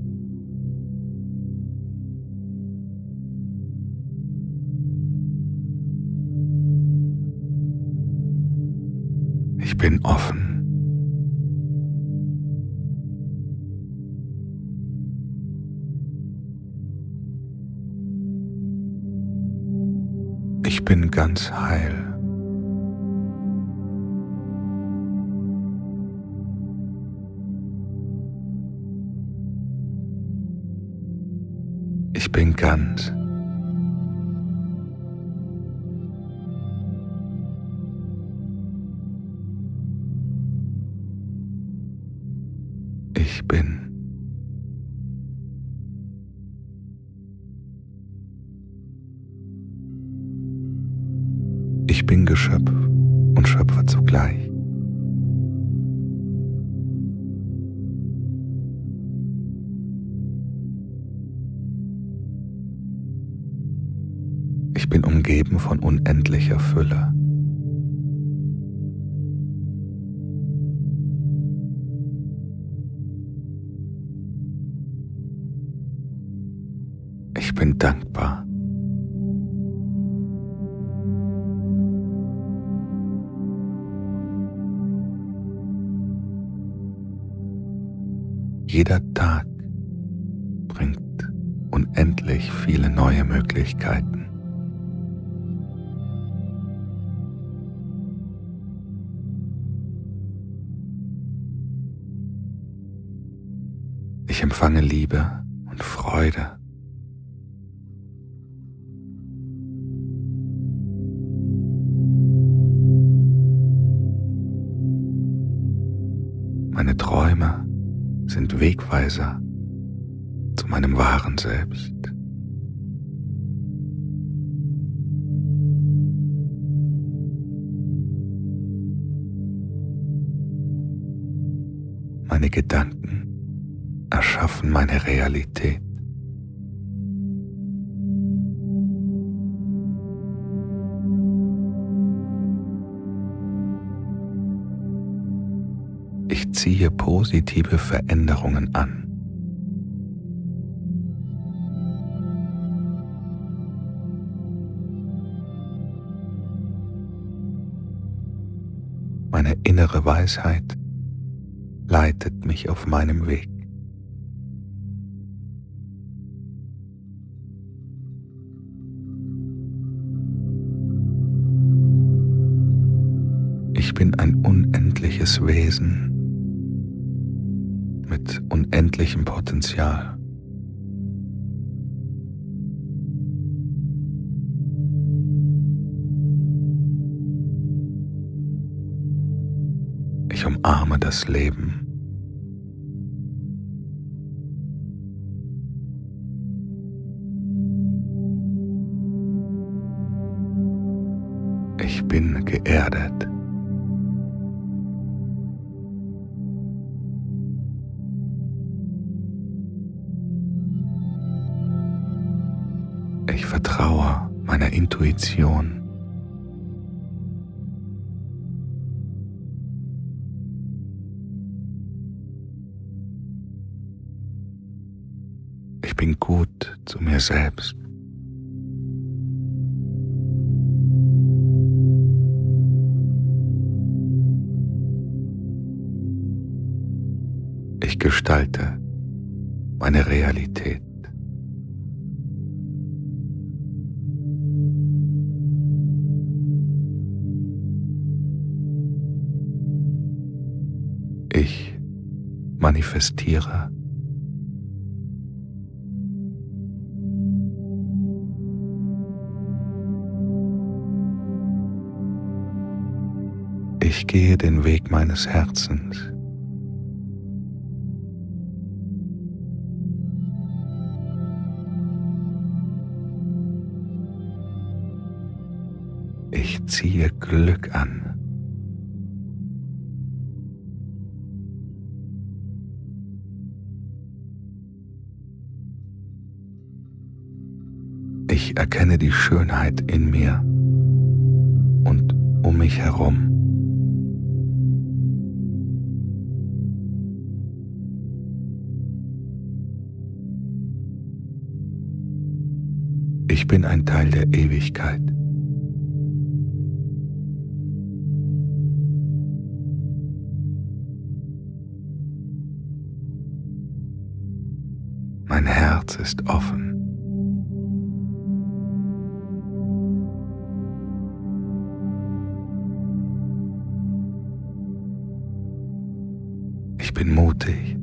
Ich bin offen. Ich bin ganz heil. Ich bin ganz. Ich bin. Ich bin Geschöpf und Schöpfer zugleich. Ich bin umgeben von unendlicher Fülle. Ich bin dankbar. Jeder Tag bringt unendlich viele neue Möglichkeiten. Ich empfange Liebe und Freude. Meine Träume sind Wegweiser zu meinem wahren Selbst. Meine Gedanken erschaffen meine Realität. Ich ziehe positive Veränderungen an. Meine innere Weisheit leitet mich auf meinem Weg. Ich bin ein unendliches Wesen mit unendlichem Potenzial. Ich umarme das Leben. Ich bin geerdet. Ich vertraue meiner Intuition. Ich bin gut zu mir selbst. Ich gestalte meine Realität. Ich manifestiere. Ich gehe den Weg meines Herzens. Ich ziehe Glück an. Ich erkenne die Schönheit in mir und um mich herum. Ich bin ein Teil der Ewigkeit. Mein Herz ist offen. Ich bin mutig.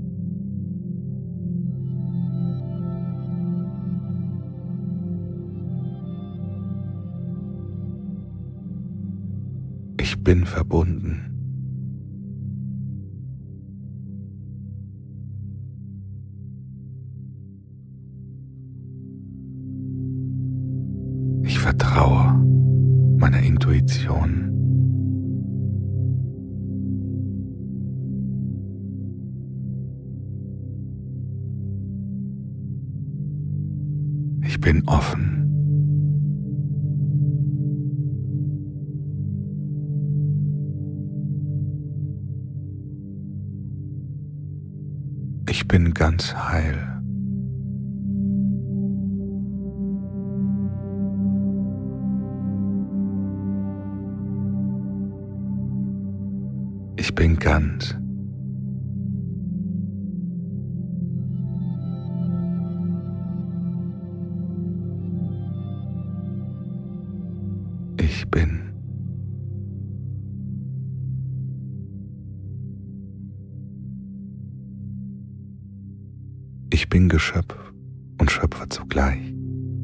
Ich bin verbunden. Ich vertraue meiner Intuition. Ich bin offen. Ich bin ganz heil. Ich bin ganz. Ich bin. Ich bin Geschöpf und Schöpfer zugleich.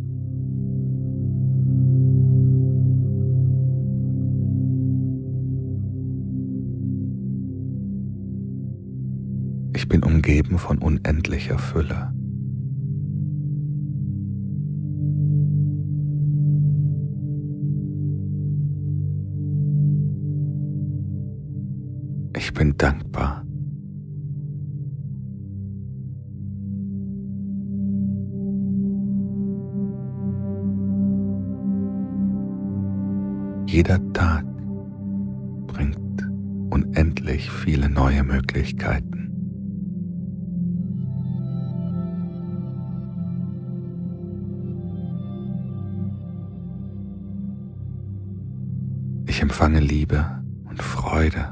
Ich bin umgeben von unendlicher Fülle. Ich bin dankbar. Jeder Tag bringt unendlich viele neue Möglichkeiten. Ich empfange Liebe und Freude.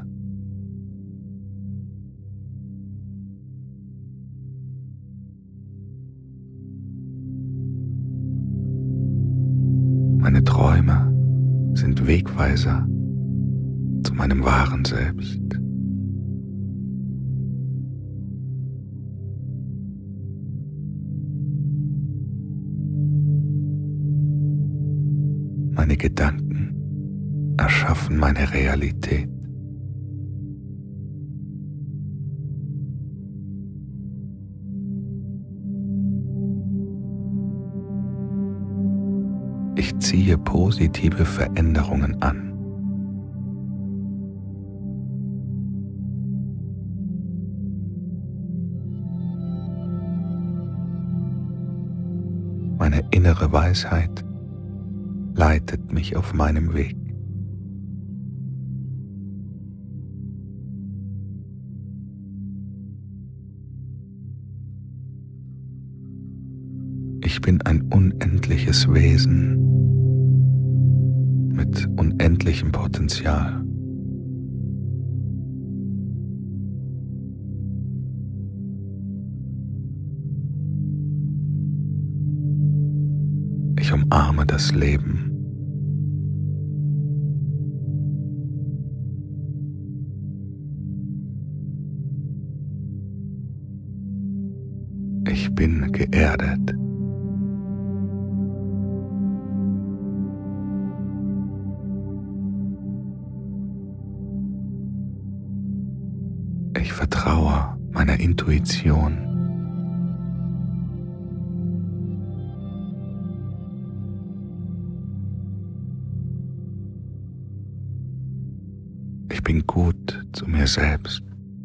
Meine Träume sind Wegweiser zu meinem wahren Selbst. Meine Gedanken erschaffen meine Realität. Ich ziehe positive Veränderungen an. Meine innere Weisheit leitet mich auf meinem Weg. Ich bin ein unendliches Wesen mit unendlichem Potenzial. Ich umarme das Leben. Ich bin geerdet. Ich vertraue meiner Intuition. Ich bin gut zu mir selbst.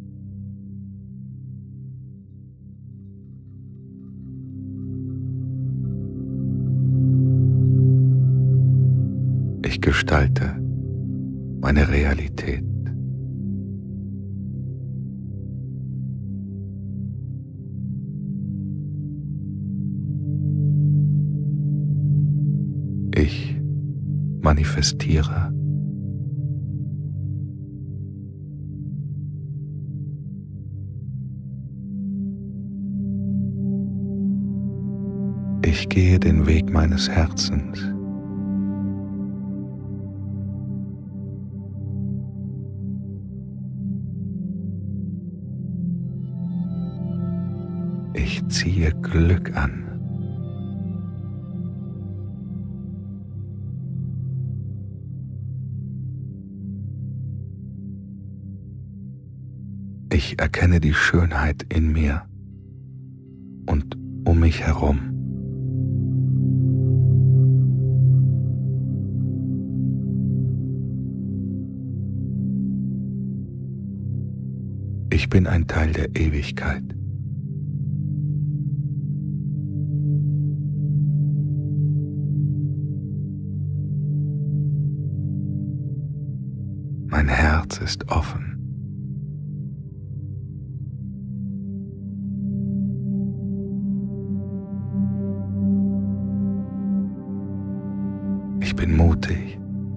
Ich gestalte meine Realität. Ich manifestiere. Ich gehe den Weg meines Herzens. Ich ziehe Glück an. Ich erkenne die Schönheit in mir und um mich herum. Ich bin ein Teil der Ewigkeit. Mein Herz ist offen. Ich bin mutig.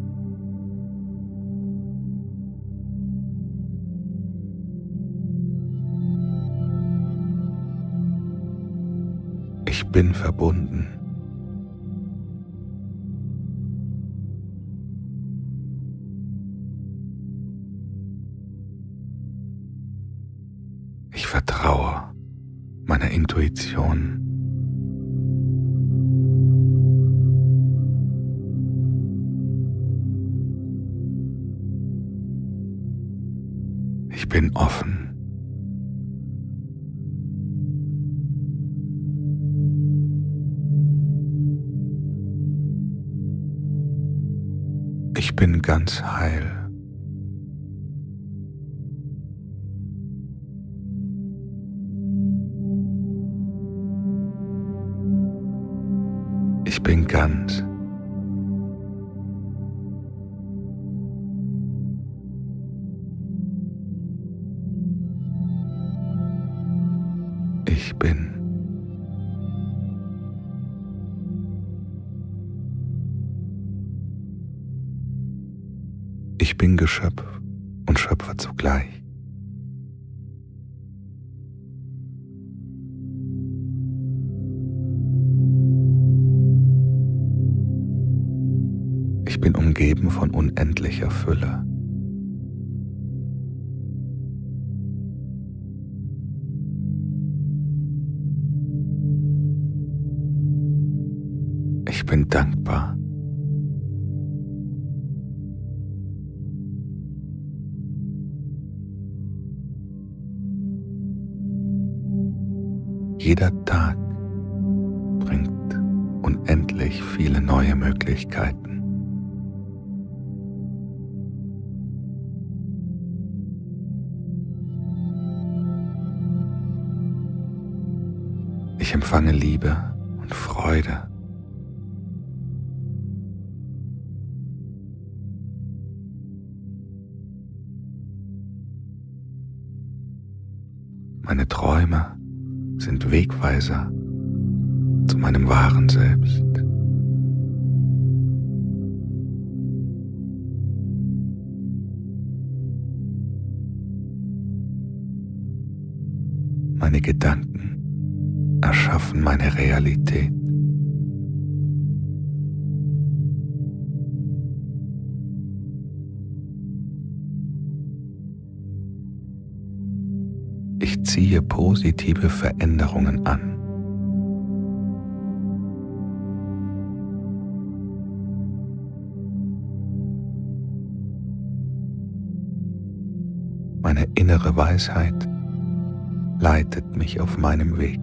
Ich bin verbunden. Ich vertraue meiner Intuition. Ich bin offen. Ich bin ganz heil. Ich bin ganz. Ich bin. Ich bin Geschöpf und Schöpfer zugleich. Ich bin umgeben von unendlicher Fülle. Ich bin dankbar. Jeder Tag bringt unendlich viele neue Möglichkeiten. Ich empfange Liebe und Freude. Meine Träume sind Wegweiser zu meinem wahren Selbst. Meine Gedanken erschaffen meine Realität. Ich ziehe positive Veränderungen an. Meine innere Weisheit leitet mich auf meinem Weg.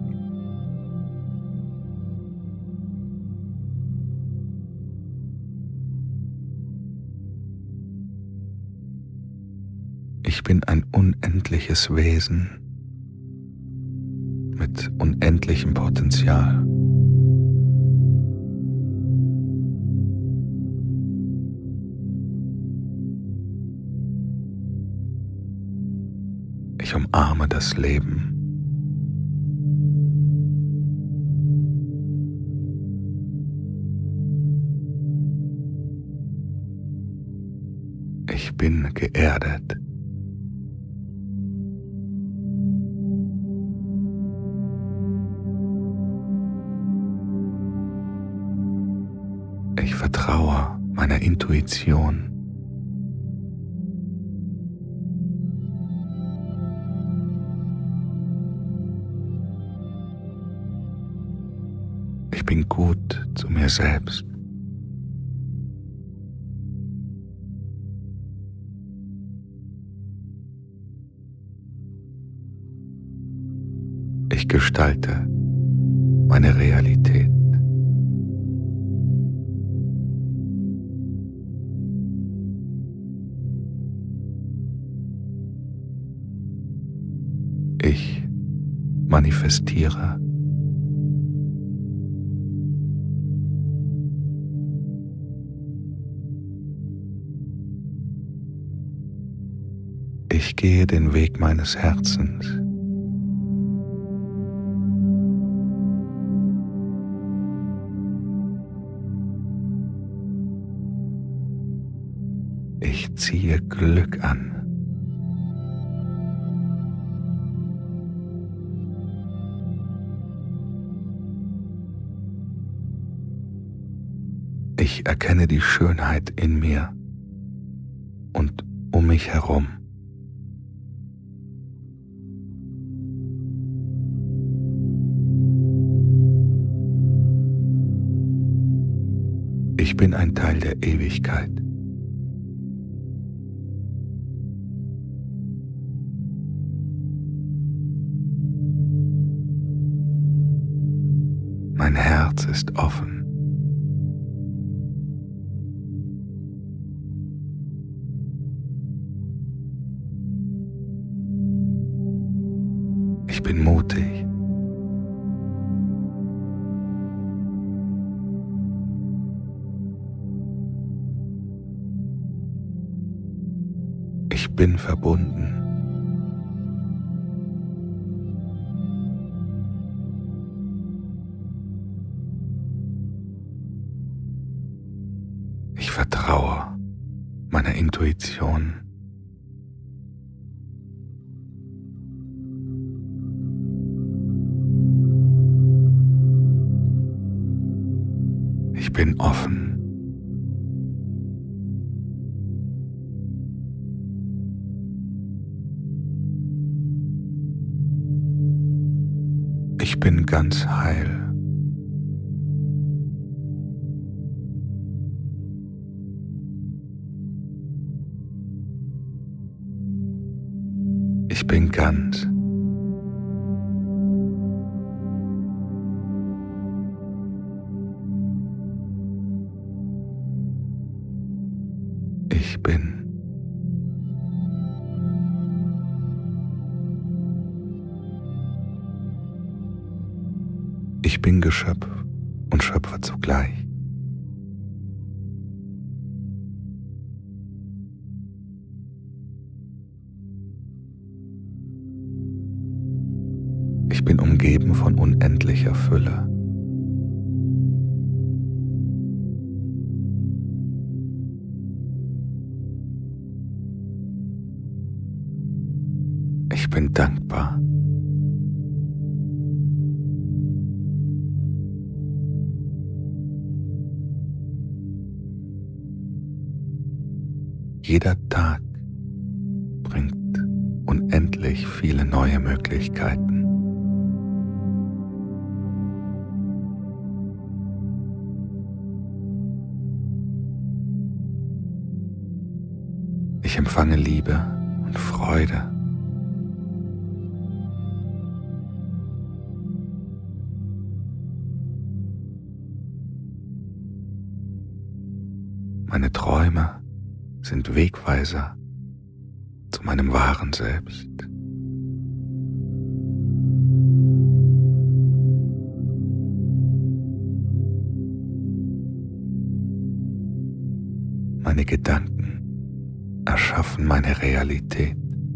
Ich bin ein unendliches Wesen mit unendlichem Potenzial. Ich umarme das Leben. Ich bin geerdet. Ich vertraue meiner Intuition. Ich bin gut zu mir selbst. Ich gestalte meine Realität. Ich manifestiere. Ich gehe den Weg meines Herzens. Ich ziehe Glück an. Ich erkenne die Schönheit in mir und um mich herum. Ich bin ein Teil der Ewigkeit. Mein Herz ist offen. Ich bin mutig. Ich bin verbunden. Ich vertraue meiner Intuition. Ich bin offen. Ich bin ganz heil. Ich bin ganz. Ich bin. Ich bin Geschöpf und Schöpfer zugleich. Ich bin umgeben von unendlicher Fülle. Ich bin dankbar. Jeder Tag bringt unendlich viele neue Möglichkeiten. Ich empfange Liebe und Freude. Meine Träume sind Wegweiser zu meinem wahren Selbst. Meine Gedanken erschaffen meine Realität.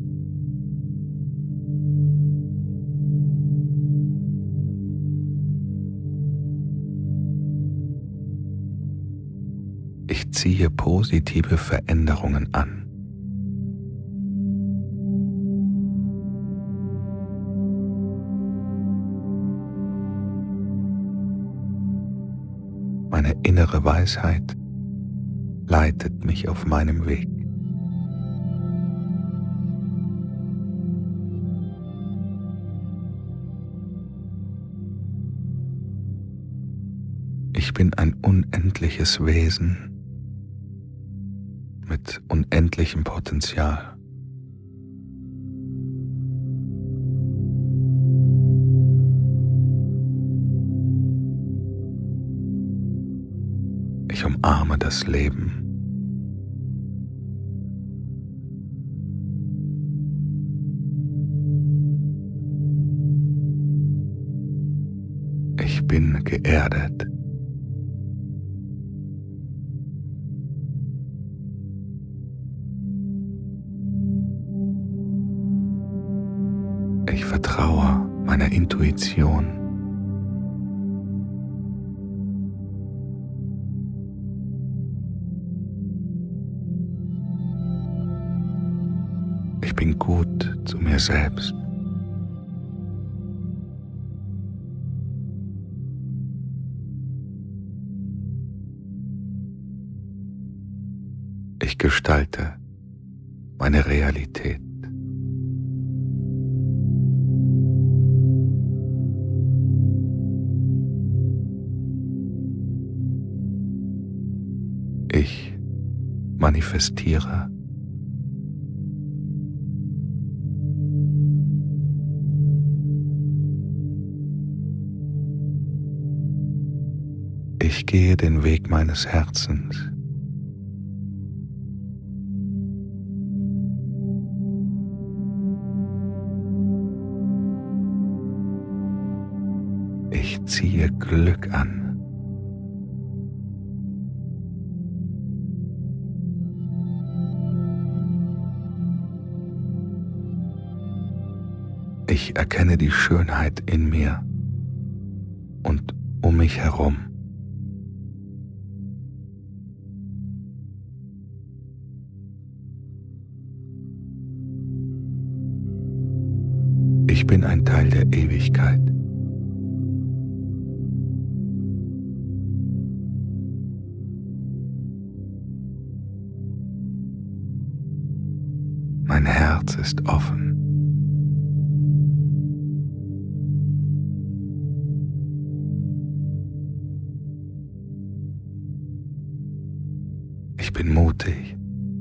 Ich ziehe positive Veränderungen an. Meine innere Weisheit leitet mich auf meinem Weg. Ich bin ein unendliches Wesen mit unendlichem Potenzial. Ich umarme das Leben. Ich bin geerdet. Ich vertraue meiner Intuition. Ich bin gut zu mir selbst. Ich gestalte meine Realität. manifestiere. Ich gehe den Weg meines Herzens. Ich ziehe Glück an. Ich erkenne die Schönheit in mir und um mich herum. Ich bin ein Teil der Ewigkeit. Mein Herz ist offen. Ich bin mutig.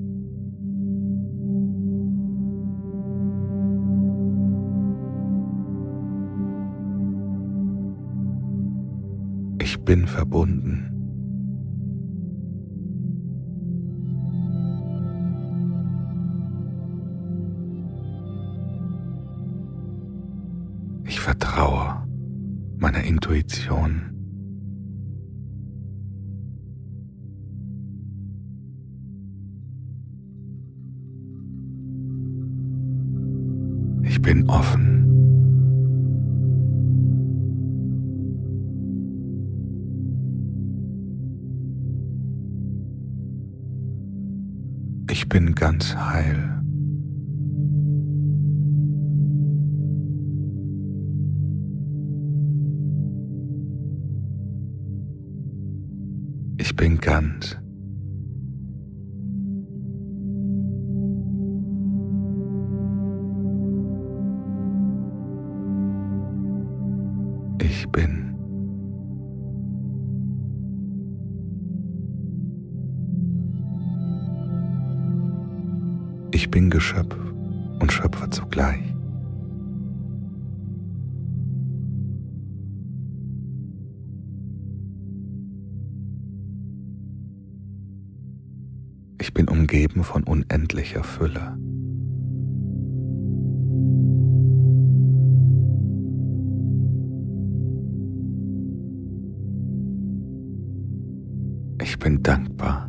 Ich bin verbunden. Ich vertraue meiner Intuition. Ich bin offen. Ich bin ganz heil. Ich bin ganz. Ich bin. Ich bin Geschöpf und Schöpfer zugleich. Ich bin umgeben von unendlicher Fülle. Ich bin dankbar.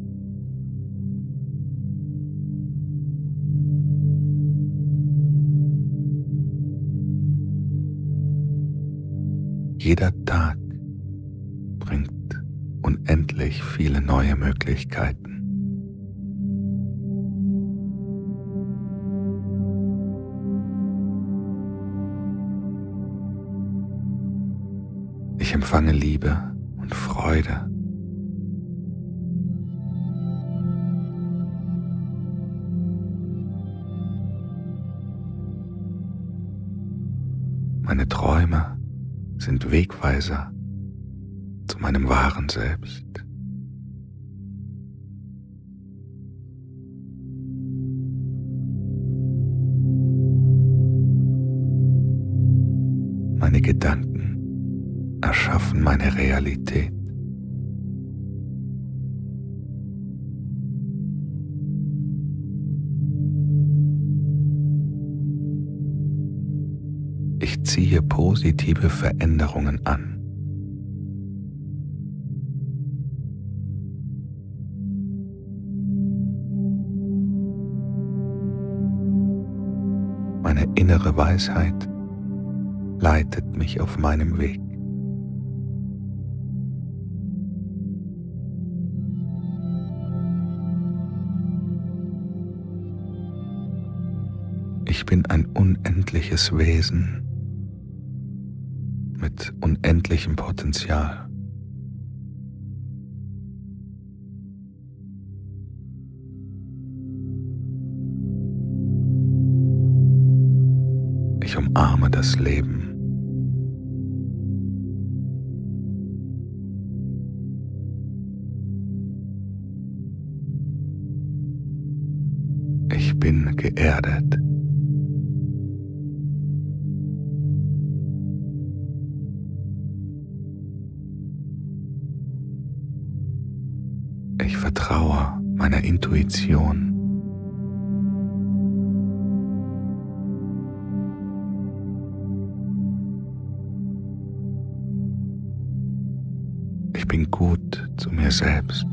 Jeder Tag bringt unendlich viele neue Möglichkeiten. Ich empfange Liebe und Freude. Meine Träume sind Wegweiser zu meinem wahren Selbst. Meine Gedanken erschaffen meine Realität. Ich ziehe positive Veränderungen an. Meine innere Weisheit leitet mich auf meinem Weg. Ich bin ein unendliches Wesen mit unendlichem Potenzial. Ich umarme das Leben. Ich bin geerdet. Ich vertraue meiner Intuition. Ich bin gut zu mir selbst.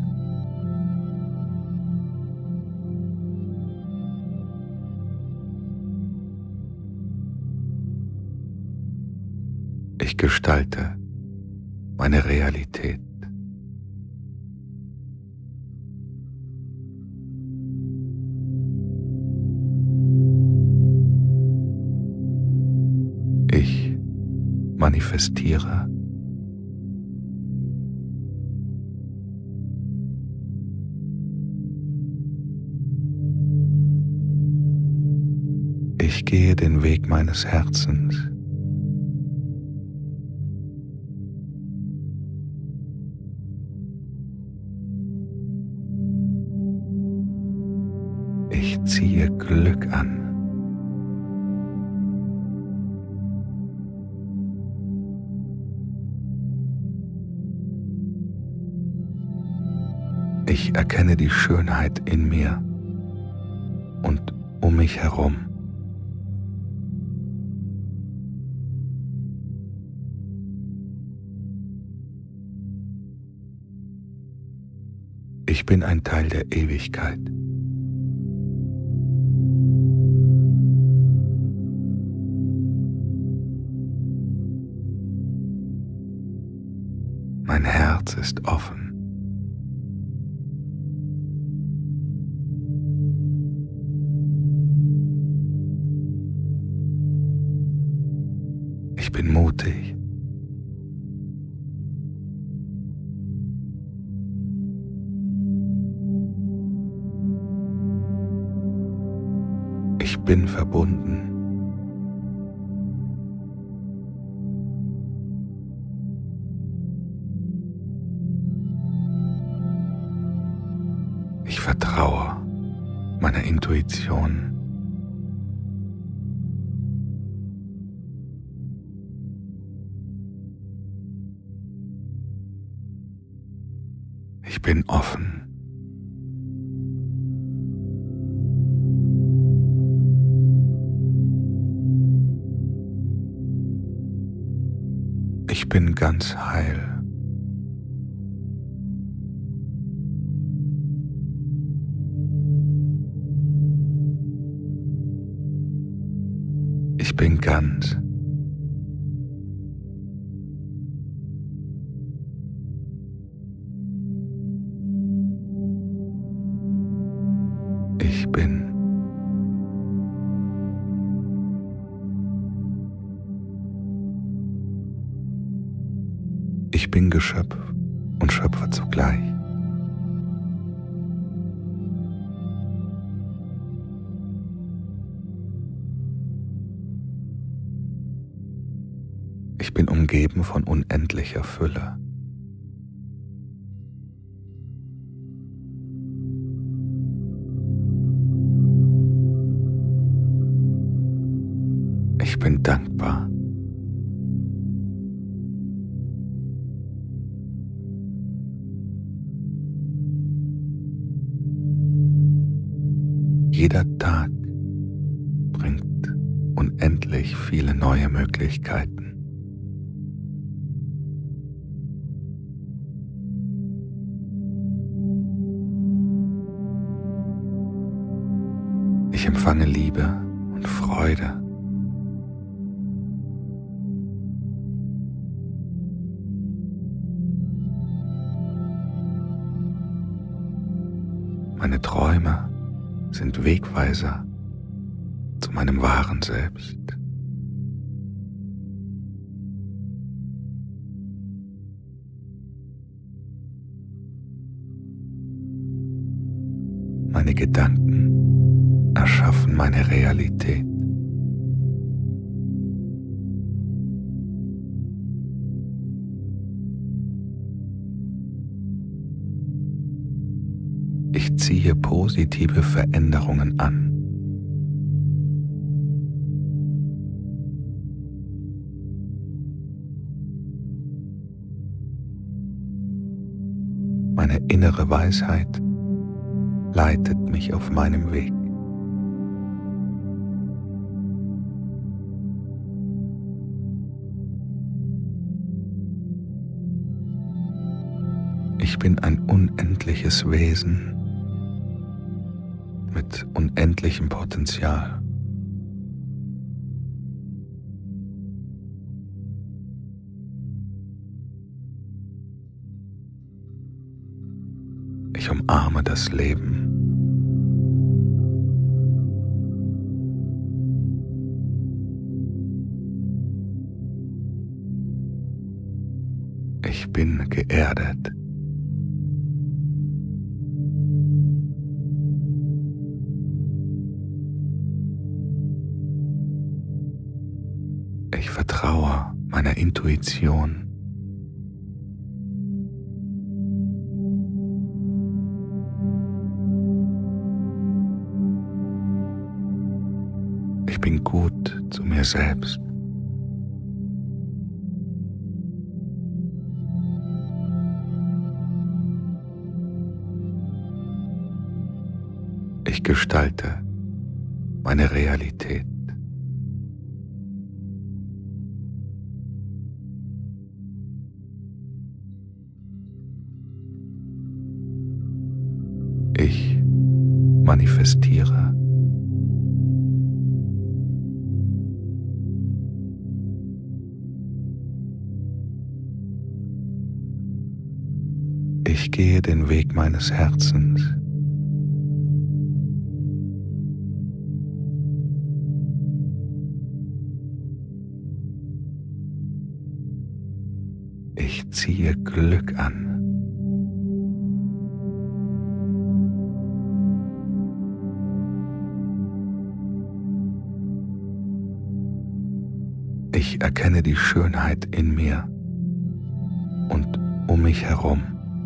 Ich gestalte meine Realität. Ich manifestiere. Ich gehe den Weg meines Herzens. Ich ziehe Glück an. Ich erkenne die Schönheit in mir und um mich herum. Ich bin ein Teil der Ewigkeit. Mein Herz ist offen. Ich bin mutig. Ich bin verbunden. Ich vertraue meiner Intuition. Ich bin offen. Ich bin ganz heil. Ich bin ganz. Ich bin. Ich bin Geschöpf und Schöpfer zugleich. Ich bin umgeben von unendlicher Fülle. Ich bin dankbar. Jeder Tag bringt unendlich viele neue Möglichkeiten. Ich empfange Liebe und Freude. Meine Träume sind Wegweiser zu meinem wahren Selbst. Meine Gedanken erschaffen meine Realität. Ich ziehe positive Veränderungen an. Meine innere Weisheit leitet mich auf meinem Weg. Ich bin ein unendliches Wesen mit unendlichem Potenzial. Ich umarme das Leben. Ich bin geerdet. Ich vertraue meiner Intuition. Ich bin gut zu mir selbst. Ich gestalte meine Realität. Ich manifestiere. Ich gehe den Weg meines Herzens. Ich ziehe Glück an. Ich erkenne die Schönheit in mir und um mich herum.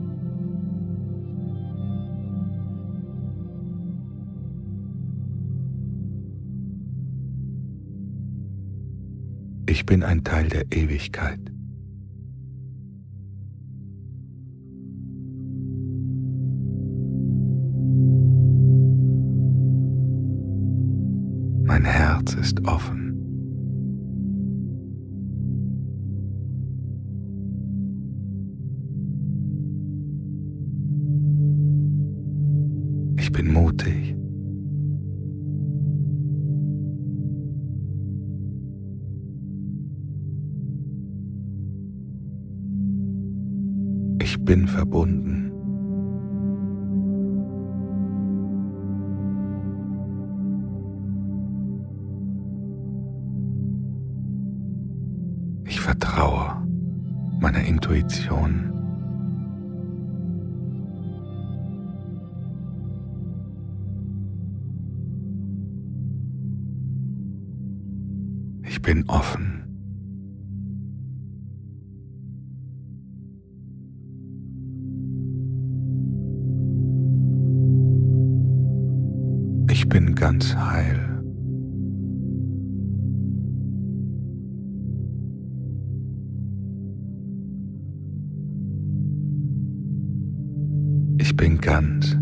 Ich bin ein Teil der Ewigkeit. Mein Herz ist offen. Ich bin mutig. Ich bin verbunden. Ich vertraue meiner Intuition. Ich bin offen. Ich bin ganz heil. Ich bin ganz.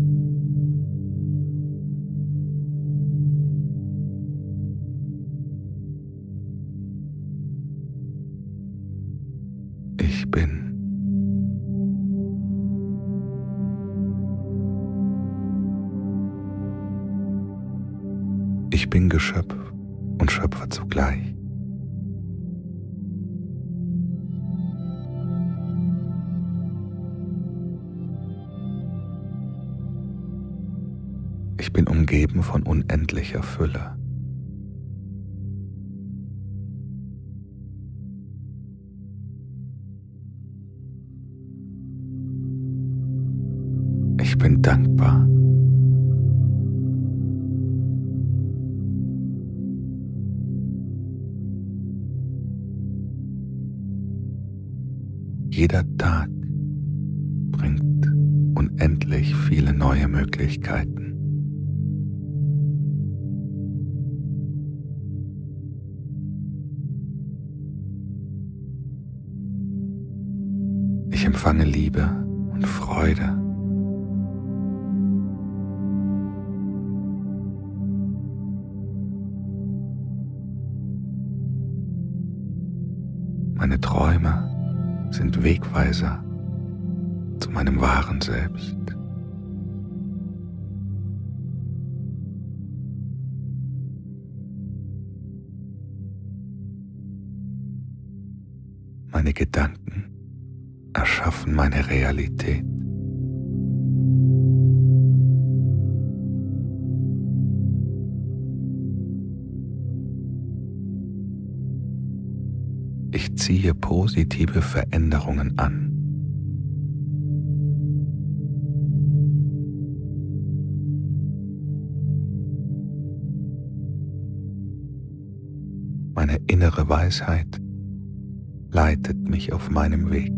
Ich bin. Ich bin Geschöpf und Schöpfer zugleich. Ich bin umgeben von unendlicher Fülle. Ich bin dankbar. Jeder Tag bringt unendlich viele neue Möglichkeiten. Ich empfange Liebe und Freude. Meine Träume sind Wegweiser zu meinem wahren Selbst. Meine Gedanken erschaffen meine Realität. Ich ziehe positive Veränderungen an. Meine innere Weisheit leitet mich auf meinem Weg.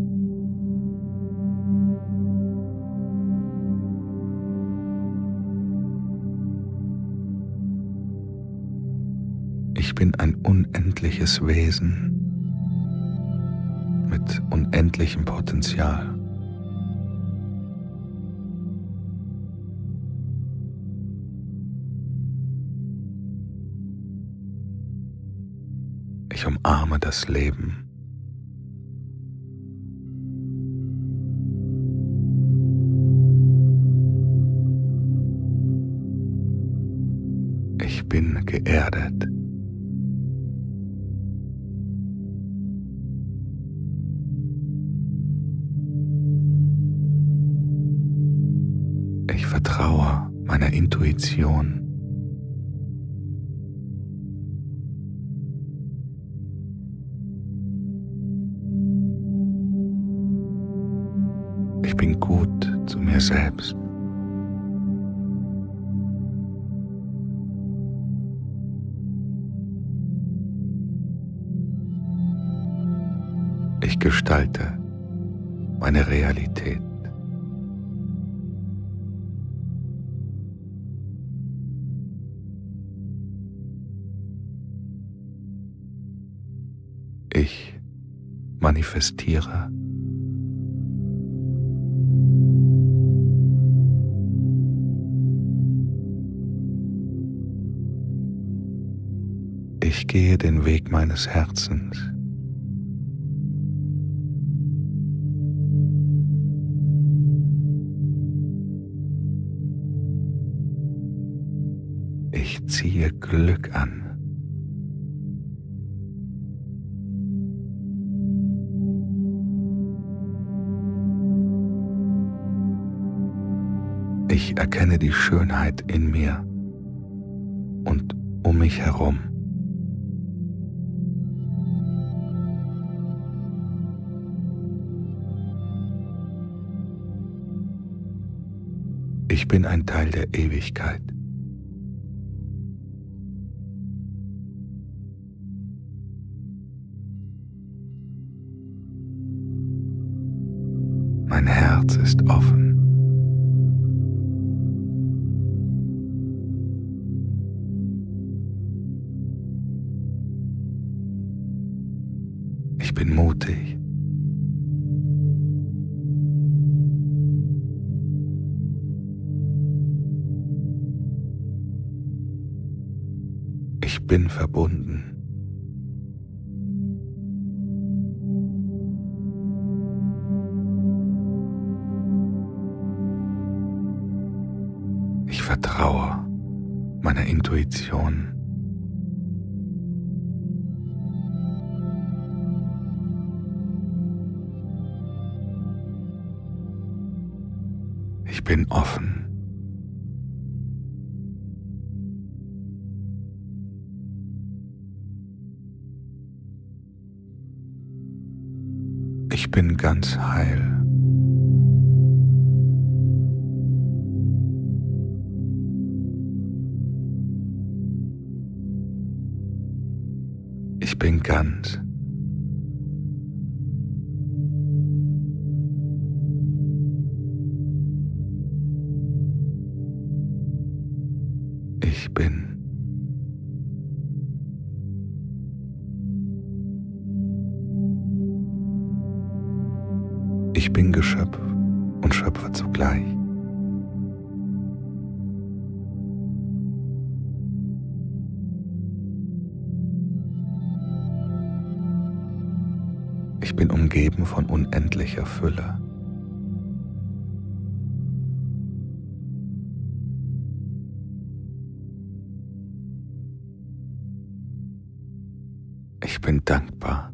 Ich bin ein unendliches Wesen mit unendlichem Potenzial. Ich umarme das Leben. Ich bin geerdet. Ich vertraue meiner Intuition. Ich bin gut zu mir selbst. Ich gestalte meine Realität. Ich manifestiere. Ich gehe den Weg meines Herzens. Ich ziehe Glück an. Ich erkenne die Schönheit in mir und um mich herum. Ich bin ein Teil der Ewigkeit. Mein Herz ist offen. Ich bin mutig. Ich bin verbunden. Ich vertraue meiner Intuition. Ich bin offen. Ich bin ganz heil. Ich bin ganz. Ich bin. Ich bin Geschöpf und Schöpfer zugleich. Ich bin umgeben von unendlicher Fülle. Ich bin dankbar.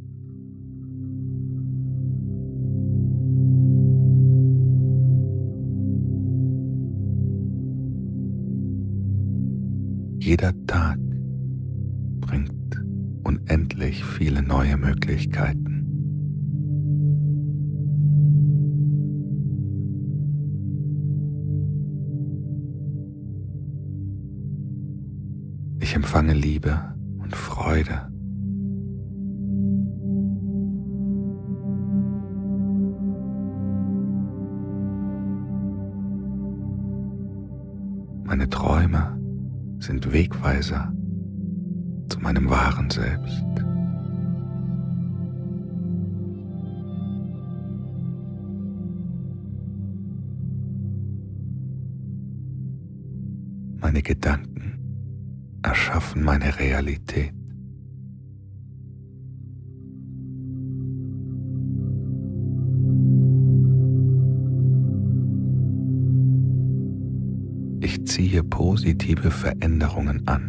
Jeder Tag bringt unendlich viele neue Möglichkeiten. Ich empfange Liebe und Freude. Meine Träume sind Wegweiser zu meinem wahren Selbst. Meine Gedanken erschaffen meine Realität. Ich ziehe positive Veränderungen an.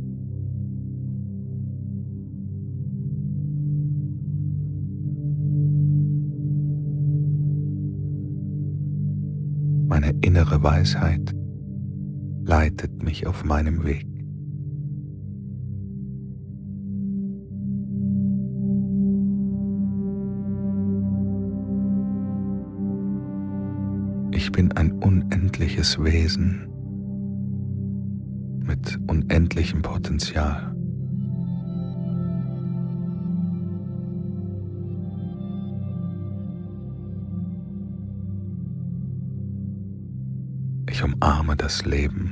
Meine innere Weisheit leitet mich auf meinem Weg. Ich bin ein unendliches Wesen mit unendlichem Potenzial. Ich umarme das Leben.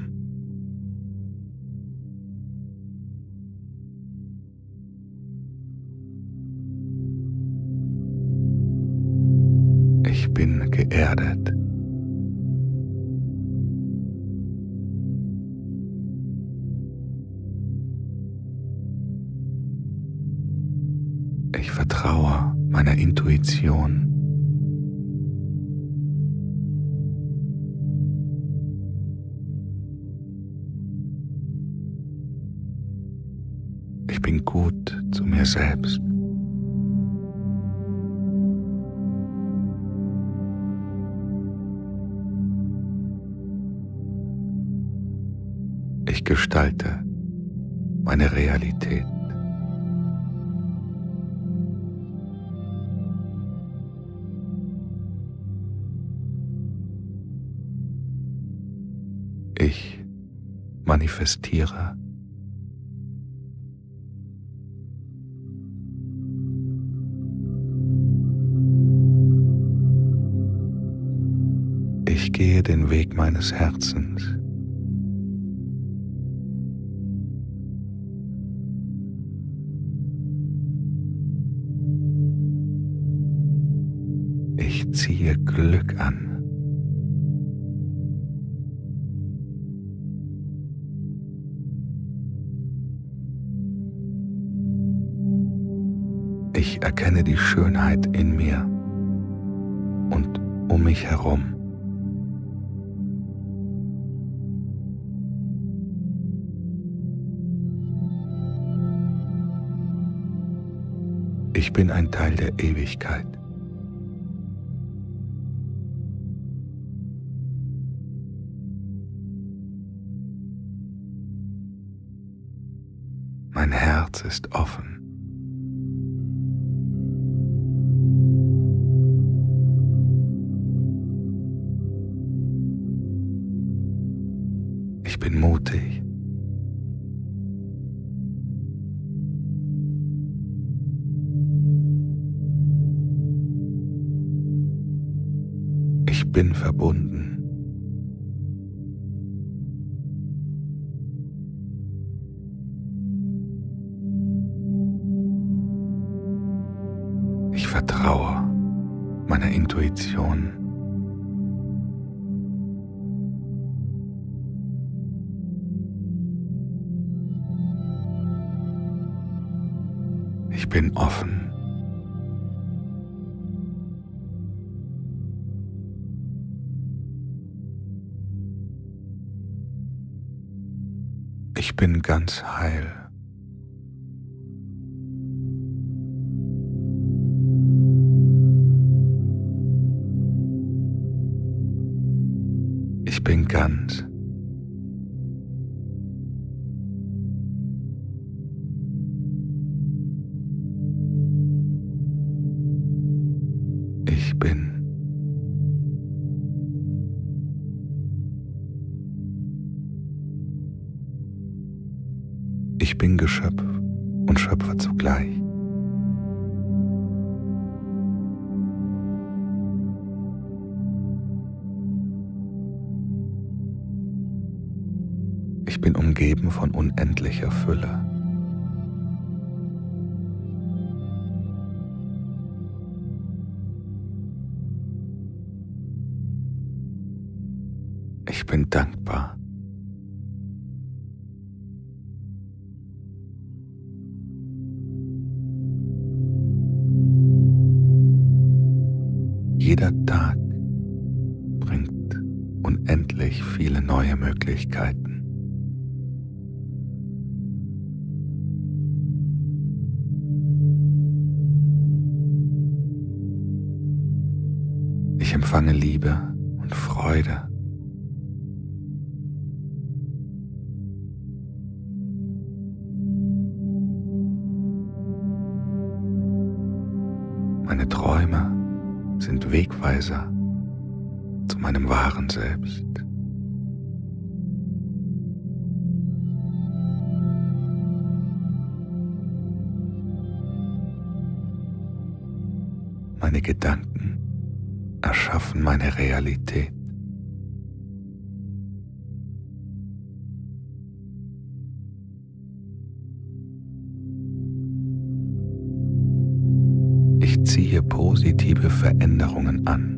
Ich bin geerdet. Ich vertraue meiner Intuition. Ich bin gut zu mir selbst. Ich gestalte meine Realität. Ich manifestiere. Ich gehe den Weg meines Herzens. Ich ziehe Glück an. Ich erkenne die Schönheit in mir und um mich herum. Ich bin ein Teil der Ewigkeit. Mein Herz ist offen. Ich bin mutig. Ich bin verbunden. vertraue meiner Intuition. Ich bin offen. Ich bin ganz heil. Ich bin ganz. Ich bin. Ich bin Geschöpf und Schöpfer zugleich. Ich bin umgeben von unendlicher Fülle. Ich bin dankbar. Jeder Tag bringt unendlich viele neue Möglichkeiten. Ich empfange Liebe und Freude. Meine Träume sind Wegweiser zu meinem wahren Selbst. Meine Gedanken erschaffen meine Realität. Ich ziehe positive Veränderungen an.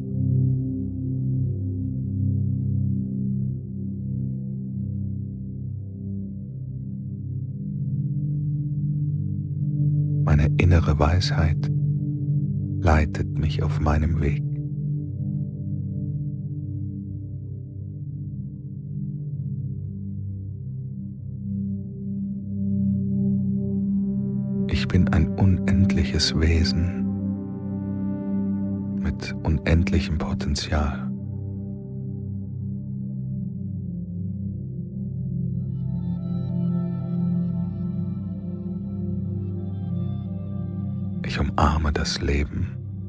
Meine innere Weisheit leitet mich auf meinem Weg. Ich bin ein unendliches Wesen mit unendlichem Potenzial. Ich umarme das Leben.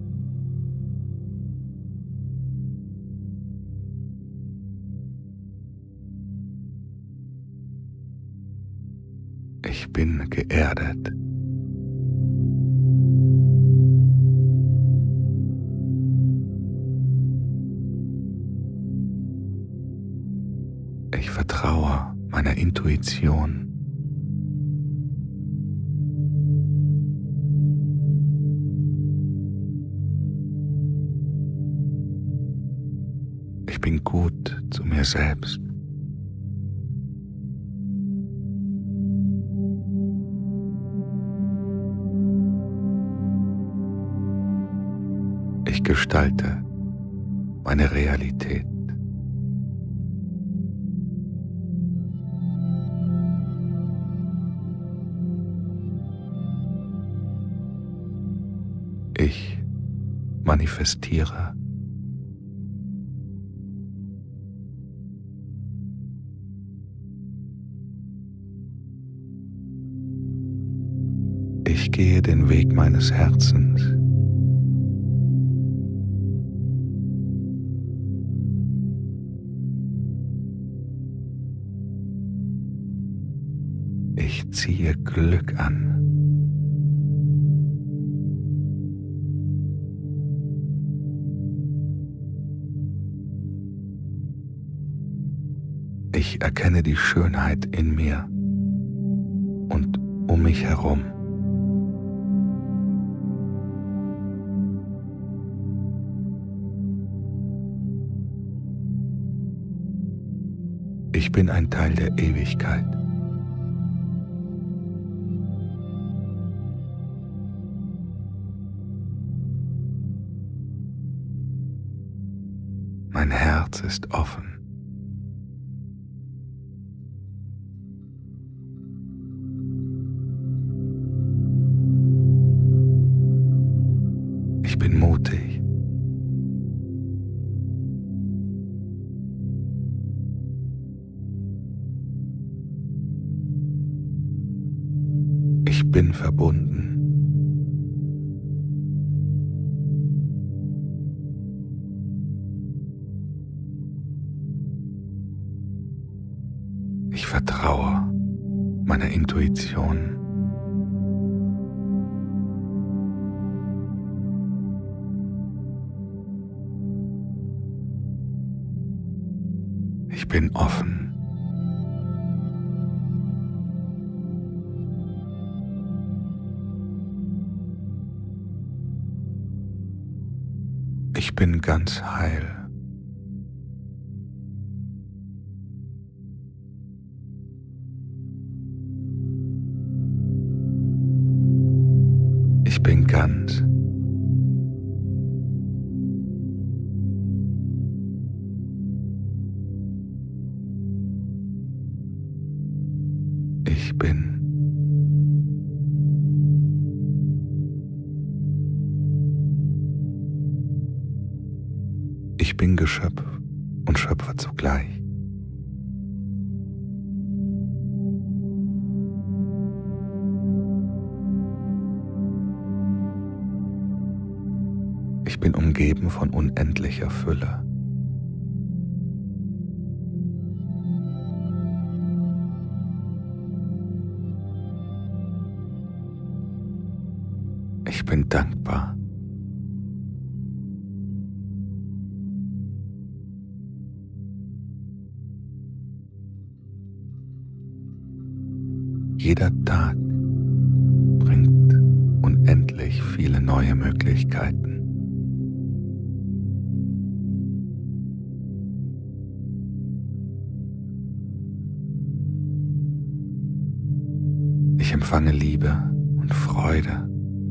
Ich bin geerdet. Ich vertraue meiner Intuition. Ich bin gut zu mir selbst. Ich gestalte meine Realität. Ich manifestiere. Ich gehe den Weg meines Herzens. Ich ziehe Glück an. Ich erkenne die Schönheit in mir und um mich herum. Ich bin ein Teil der Ewigkeit. Mein Herz ist offen. Ich bin mutig. Ich bin verbunden. Ich vertraue meiner Intuition. Ich bin offen. Ich bin ganz heil. Ich bin ganz. Ich bin. Ich bin Geschöpf und Schöpfer zugleich. Ich bin umgeben von unendlicher Fülle. Ich bin dankbar. Jeder Tag bringt unendlich viele neue Möglichkeiten. Ich empfange Liebe und Freude.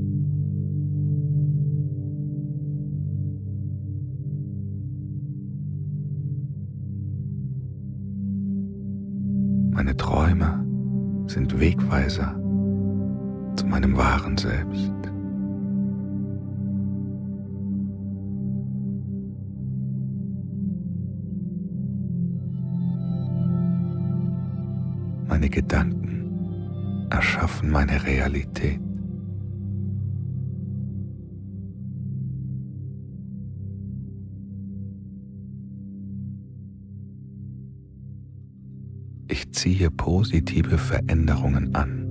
Meine Träume sind Wegweiser zu meinem wahren Selbst. Meine Gedanken erschaffen meine Realität. Ich ziehe positive Veränderungen an.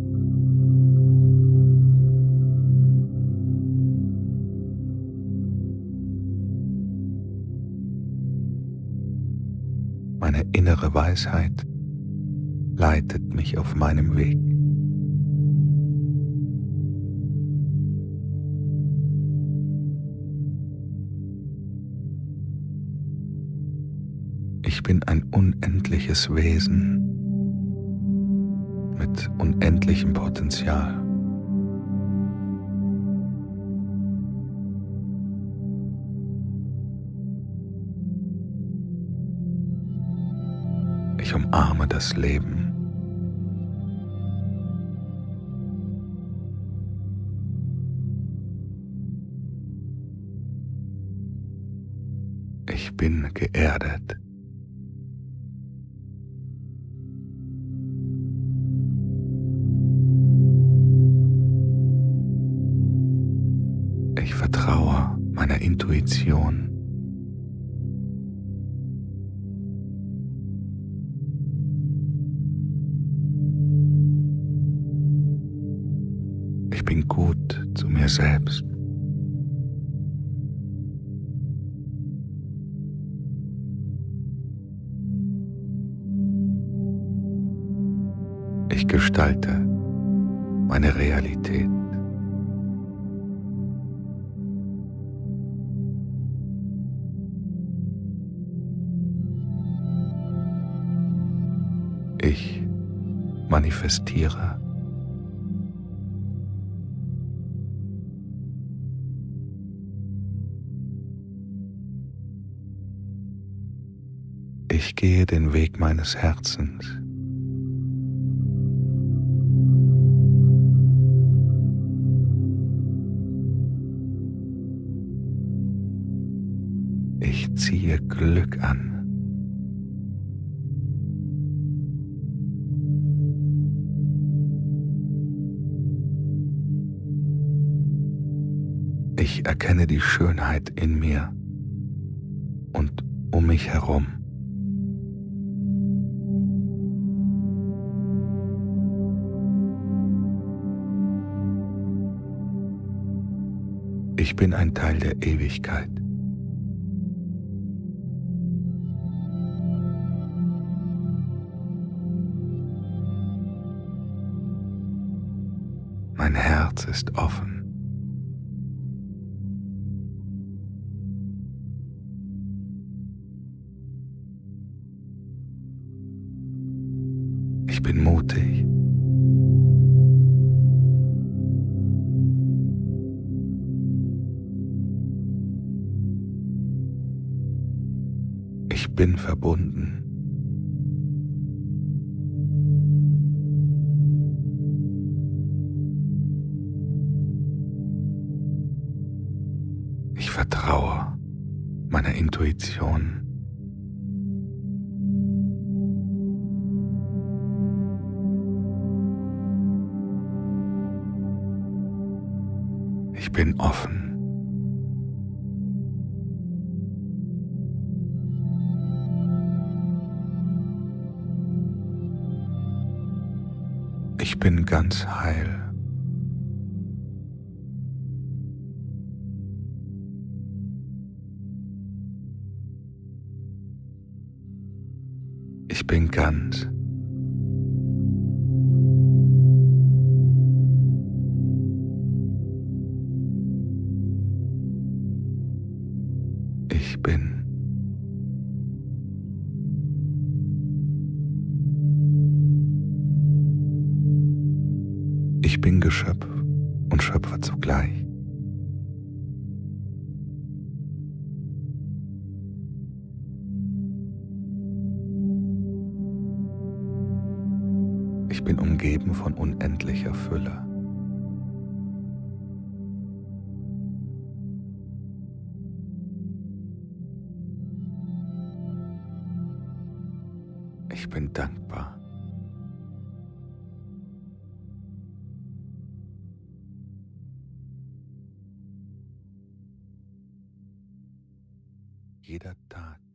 Meine innere Weisheit leitet mich auf meinem Weg. Ich bin ein unendliches Wesen mit unendlichem Potenzial. Ich umarme das Leben. Ich bin geerdet. Ich vertraue meiner Intuition. Ich bin gut zu mir selbst. Ich gestalte meine Realität. Ich manifestiere. Ich gehe den Weg meines Herzens. Ich ziehe Glück an. Ich erkenne die Schönheit in mir und um mich herum. Ich bin ein Teil der Ewigkeit. Mein Herz ist offen. Ich bin mutig. Ich bin verbunden. Ich vertraue meiner Intuition. Ich bin offen. Ich bin ganz heil. Ich bin ganz. Ich bin. Ich bin Geschöpf und Schöpfer zugleich. Ich bin umgeben von unendlicher Fülle. Ich bin dankbar. Jeder Tag